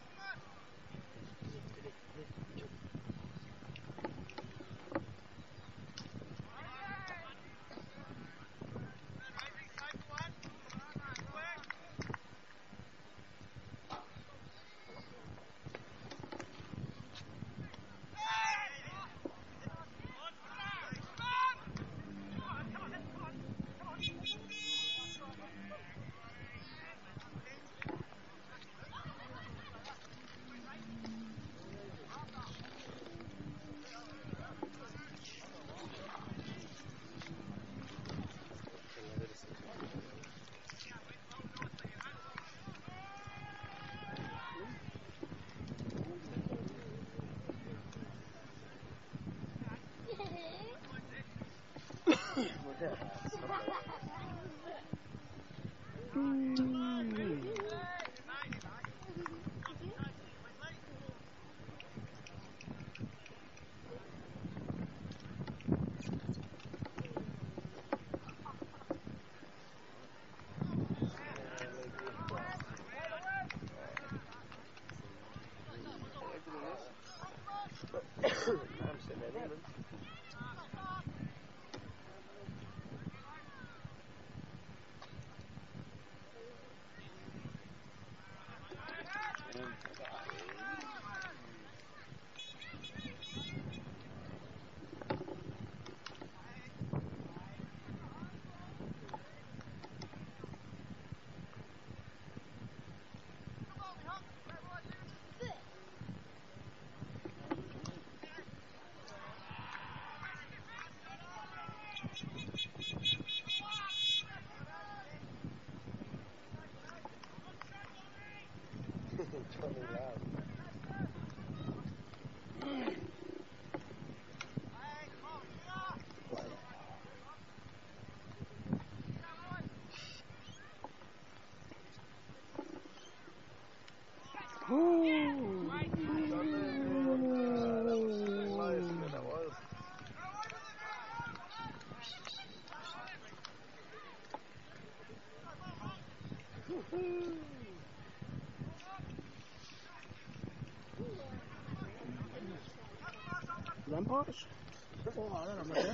Vampires? Oh, I don't know about that.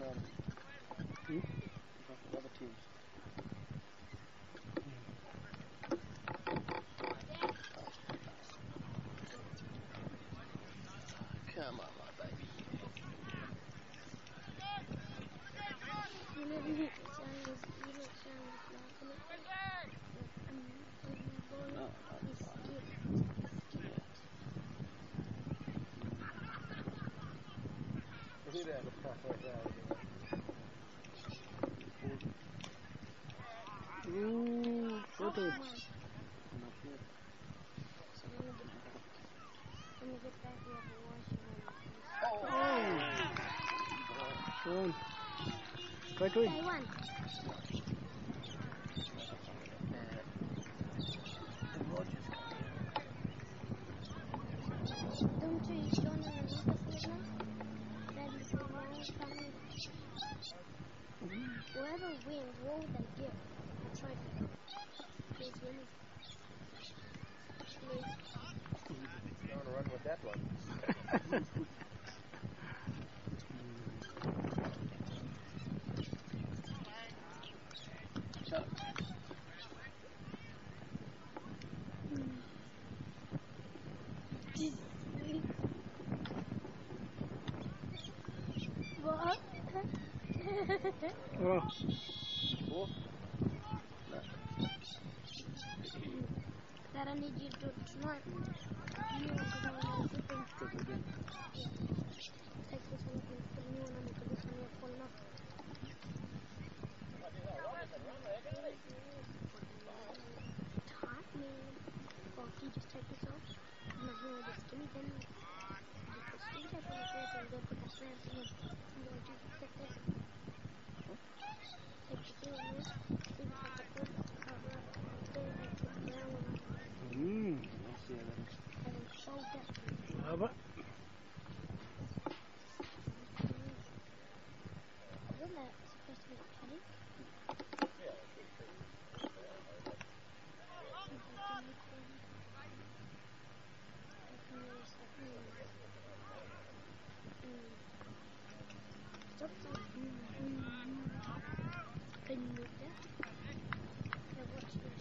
Hmm? Other teams. Come on, my baby. You never hit the sound of you don't sound like laughing at me. I'm Ooh, photo. One. So when we get back, when we get back, we have to wash it. Go on. Right way. Okay, one. Don't you join in the next segment? That is the wrong family. Whoever wins, what would they give? A trophy. Please win. Please. I want to run with that one. What? Oh. Four? That I need you to do it tonight. You know, because I want to zip in. Take this one up and put a new one on because this one you're falling off. Tight, man. Or if you just take this off, I'm not here with the skinny, then you put skin tape on the face and then put the strands in it. And then you just take this. Take the thing in this. See if I can put it cover up there and put the brown one on. Mmm. And then fold that. Love it. Isn't that supposed to be cutting? Stop saying can you move that? Yeah, watch this.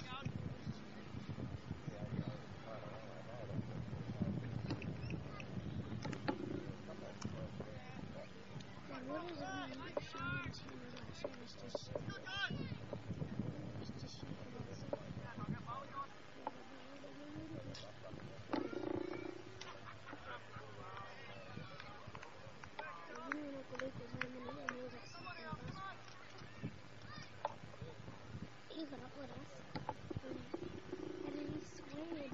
Now what does it mean if she wants him to like service this? It's just shit for that. You know when Uncle Luke was home and he and he was at something else. He got up with us. And then he swayed.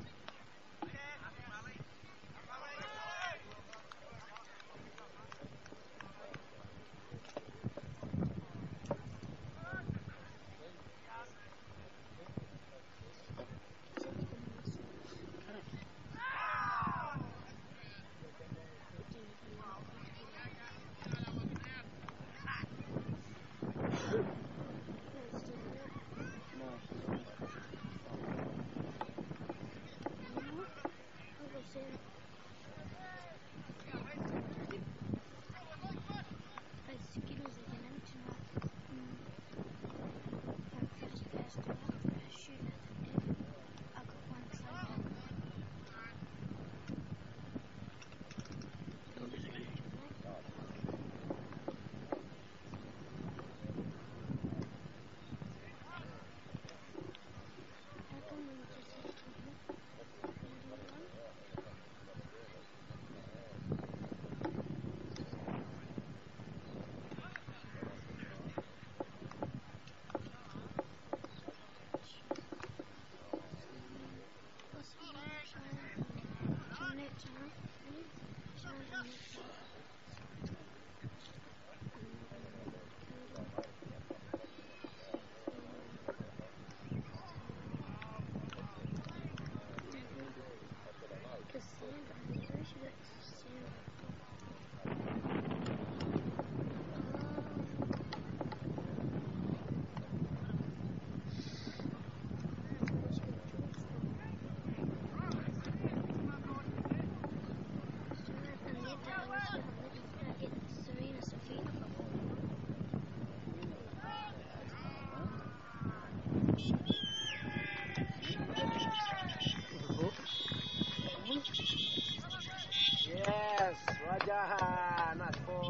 Yes, Rajahan, that's four.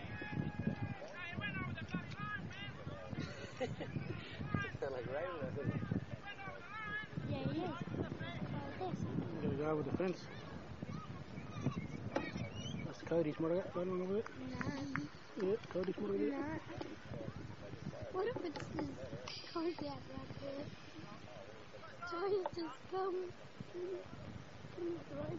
Sound like Raymond, doesn't it? Yeah, he is. Like this. I'm going to go over the fence. That's Cody's motor. Run on over it. No. Yeah, Cody's motor. No. What if it's this Cody out right there? guy just come. Right.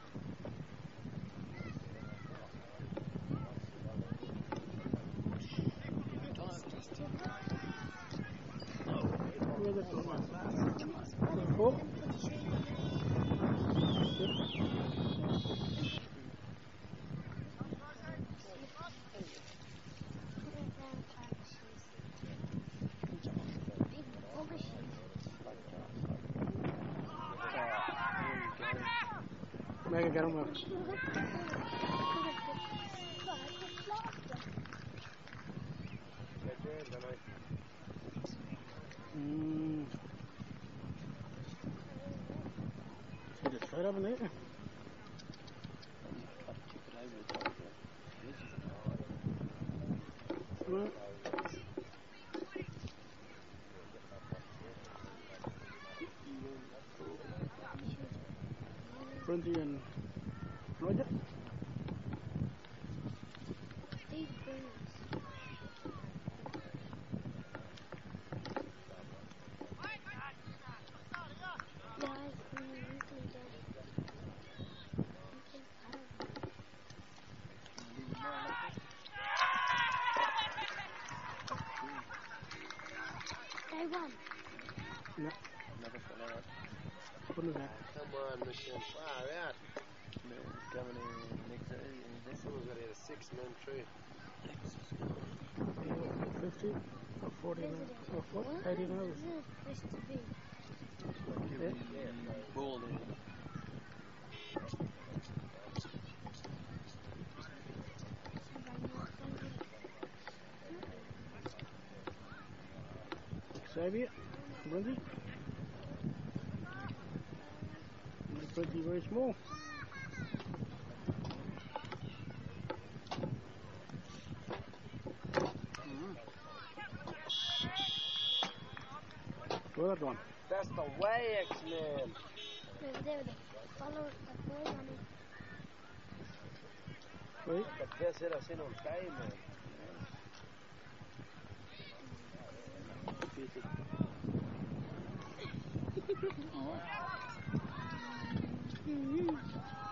Where's the one? Oh. Mega get him up. Mm. So just straight up in there. Right. Bronzy and Roger. These birds. Guys, I'm weekly dead. They won. Yeah. Never fell out. What is that? Come on, Mission. Far out. No, coming in next day. Someone's got to hit a six-man tree. fifty or forty or what? eighty miles. This is supposed to be. Like every ball there. Xavier, Bronzy. Make Bronzy very small. Throw that one. That's the way, X-Man. Over there with the follow the boy on it. Wait. The best hit I've seen on game, man. Mm-hmm.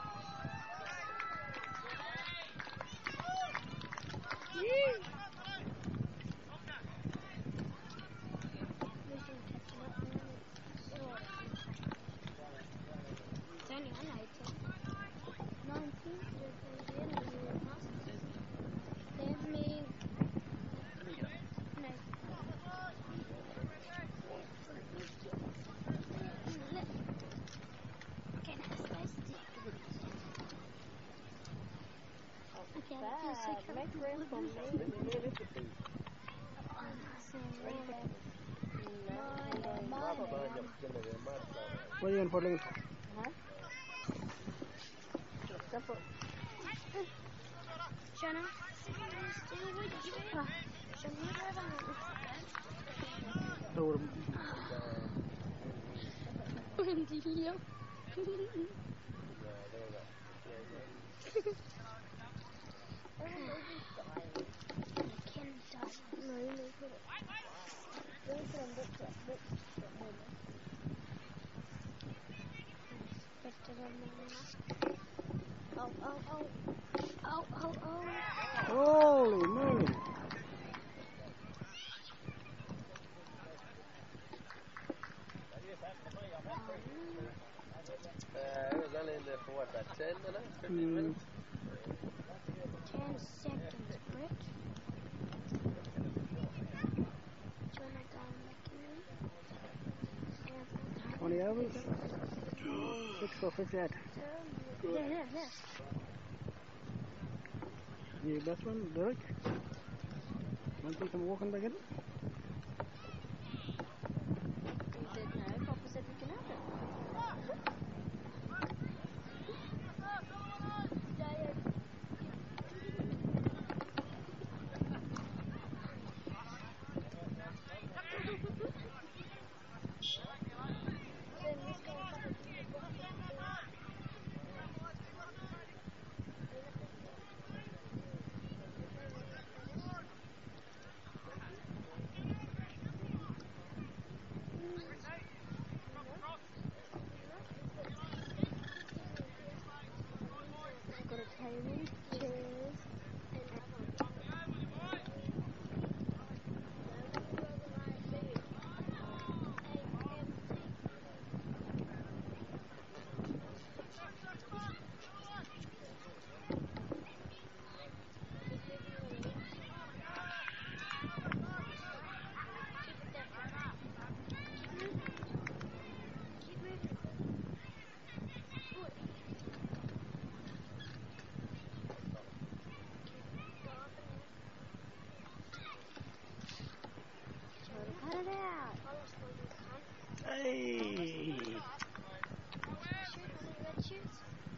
Make room for me. What are you going to put in? Huh? Simple. Shanna? Throw it. Oh, oh, oh. Oh, oh, oh. Holy moly. Uh, it was only in there for what, about ten minutes, fifteen Mm. minutes? ten seconds, Britt. twenty hours? six for fifty-eight. Yeah, yeah, yeah. Your best one, Derek? Want to come walking back in? We said no. Papa said we can have it. Hey. Shoot, how many red shoots?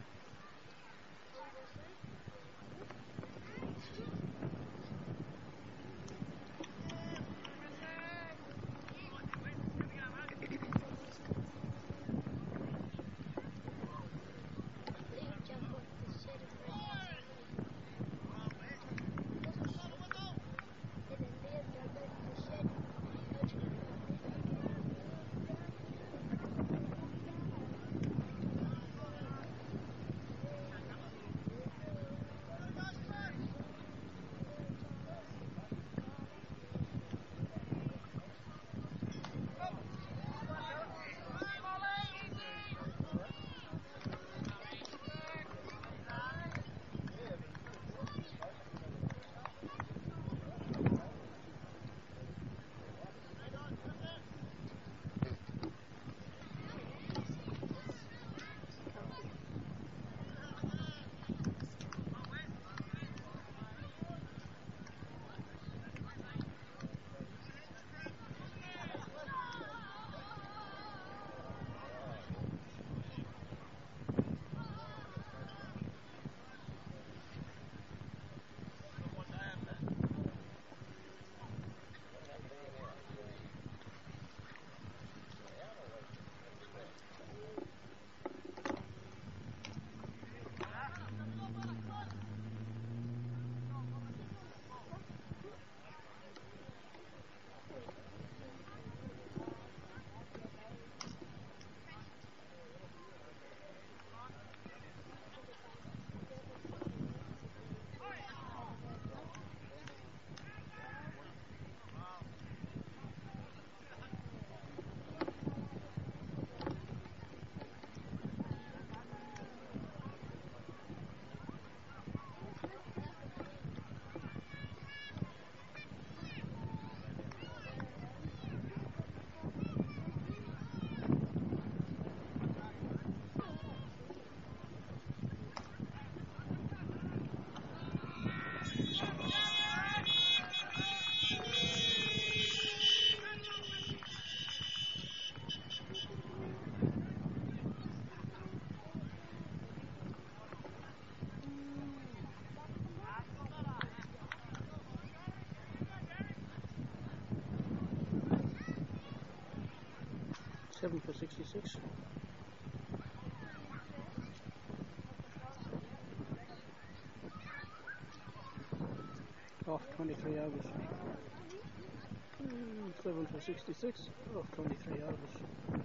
seven for sixty-six. Off twenty-three overs. Mm, seven for sixty-six. Off twenty-three overs.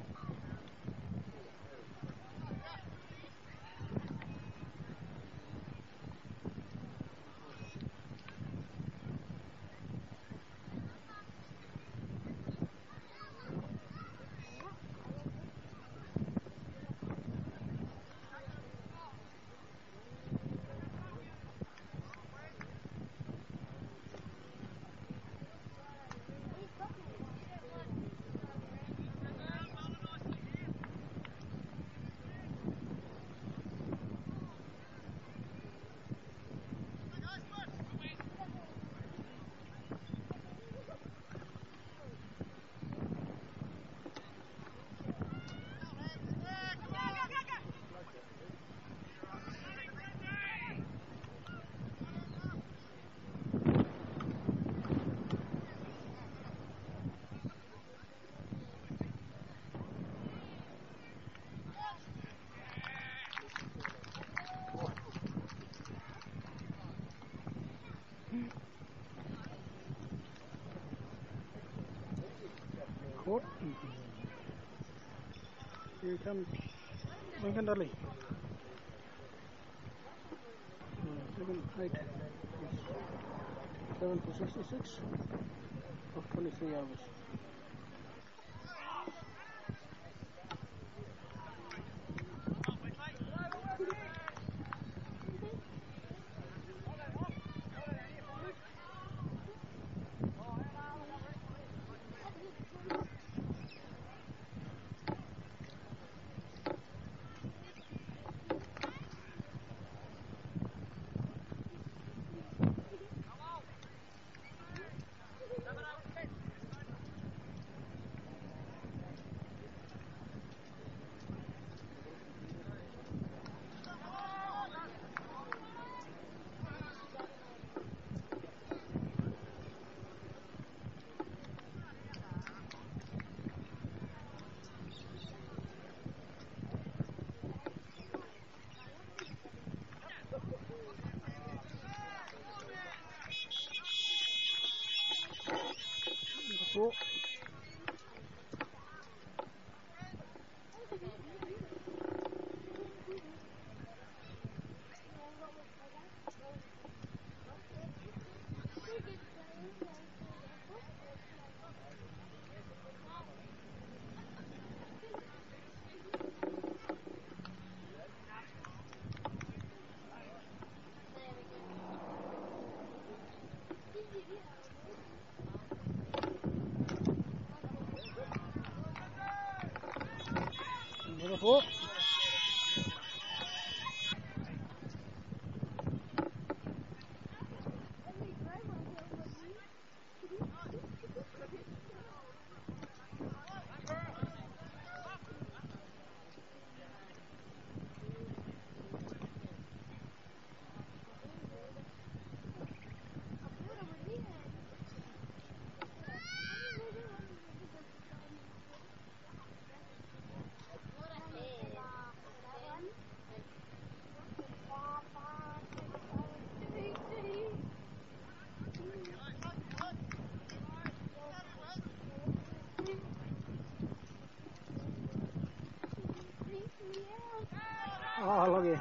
Caught. Here comes Lincoln Ali. Seven, eight, seven for sixty-six. Off twenty-three overs. four. Oh, lucky.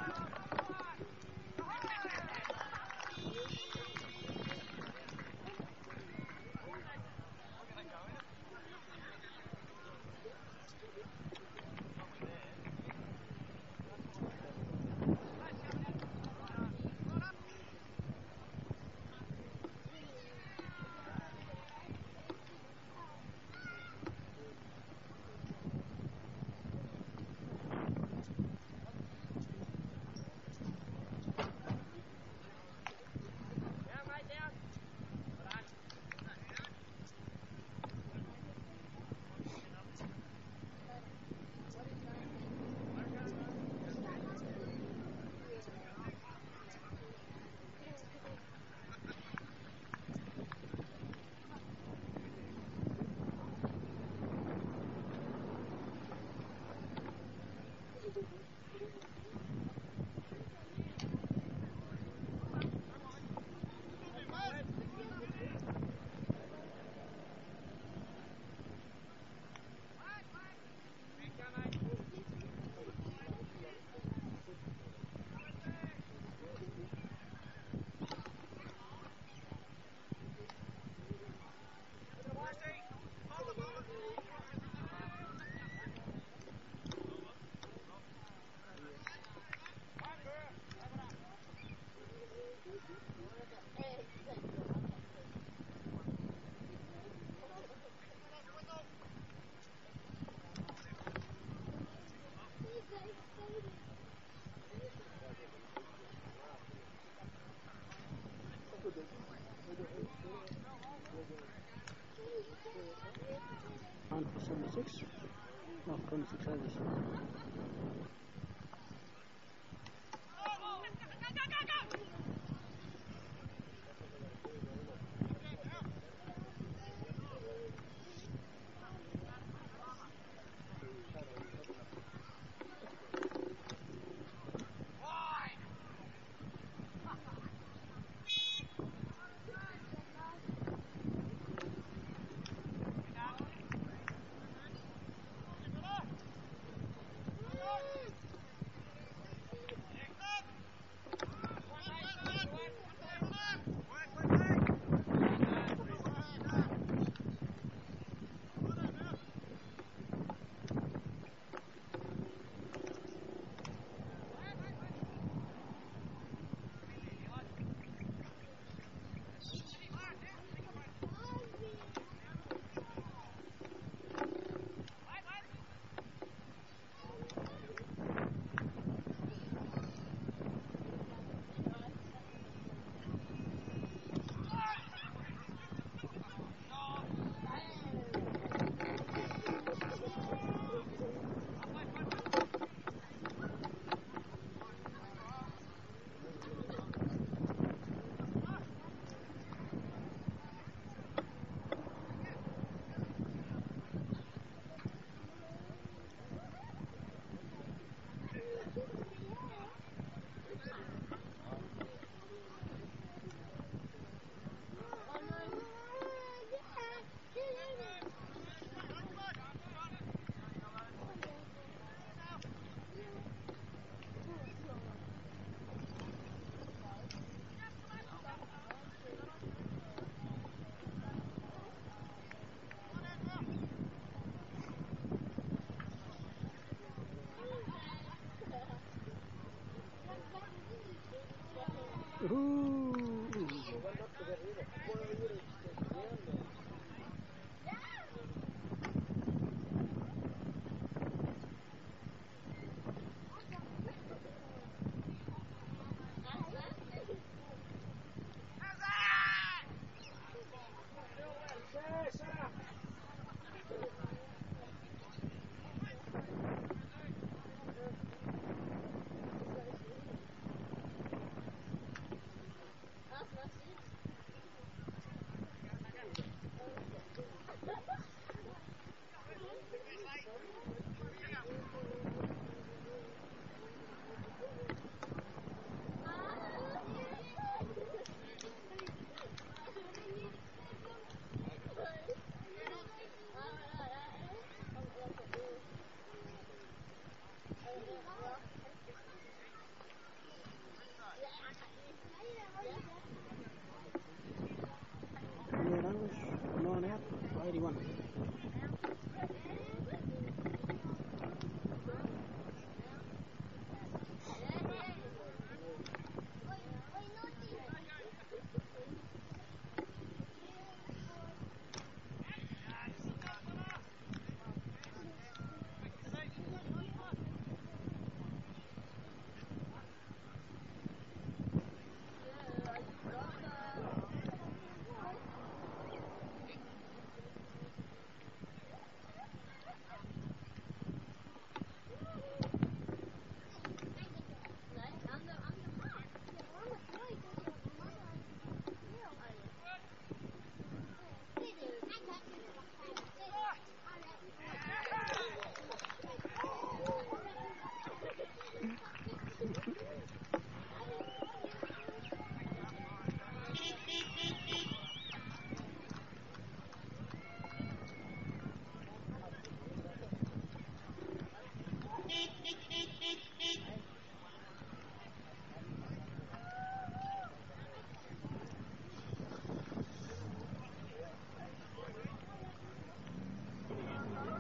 Nine for seventy-six. No, twenty-six overs.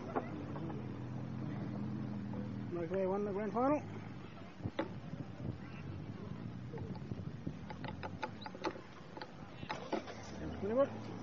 Like they won the grand final. twenty-one.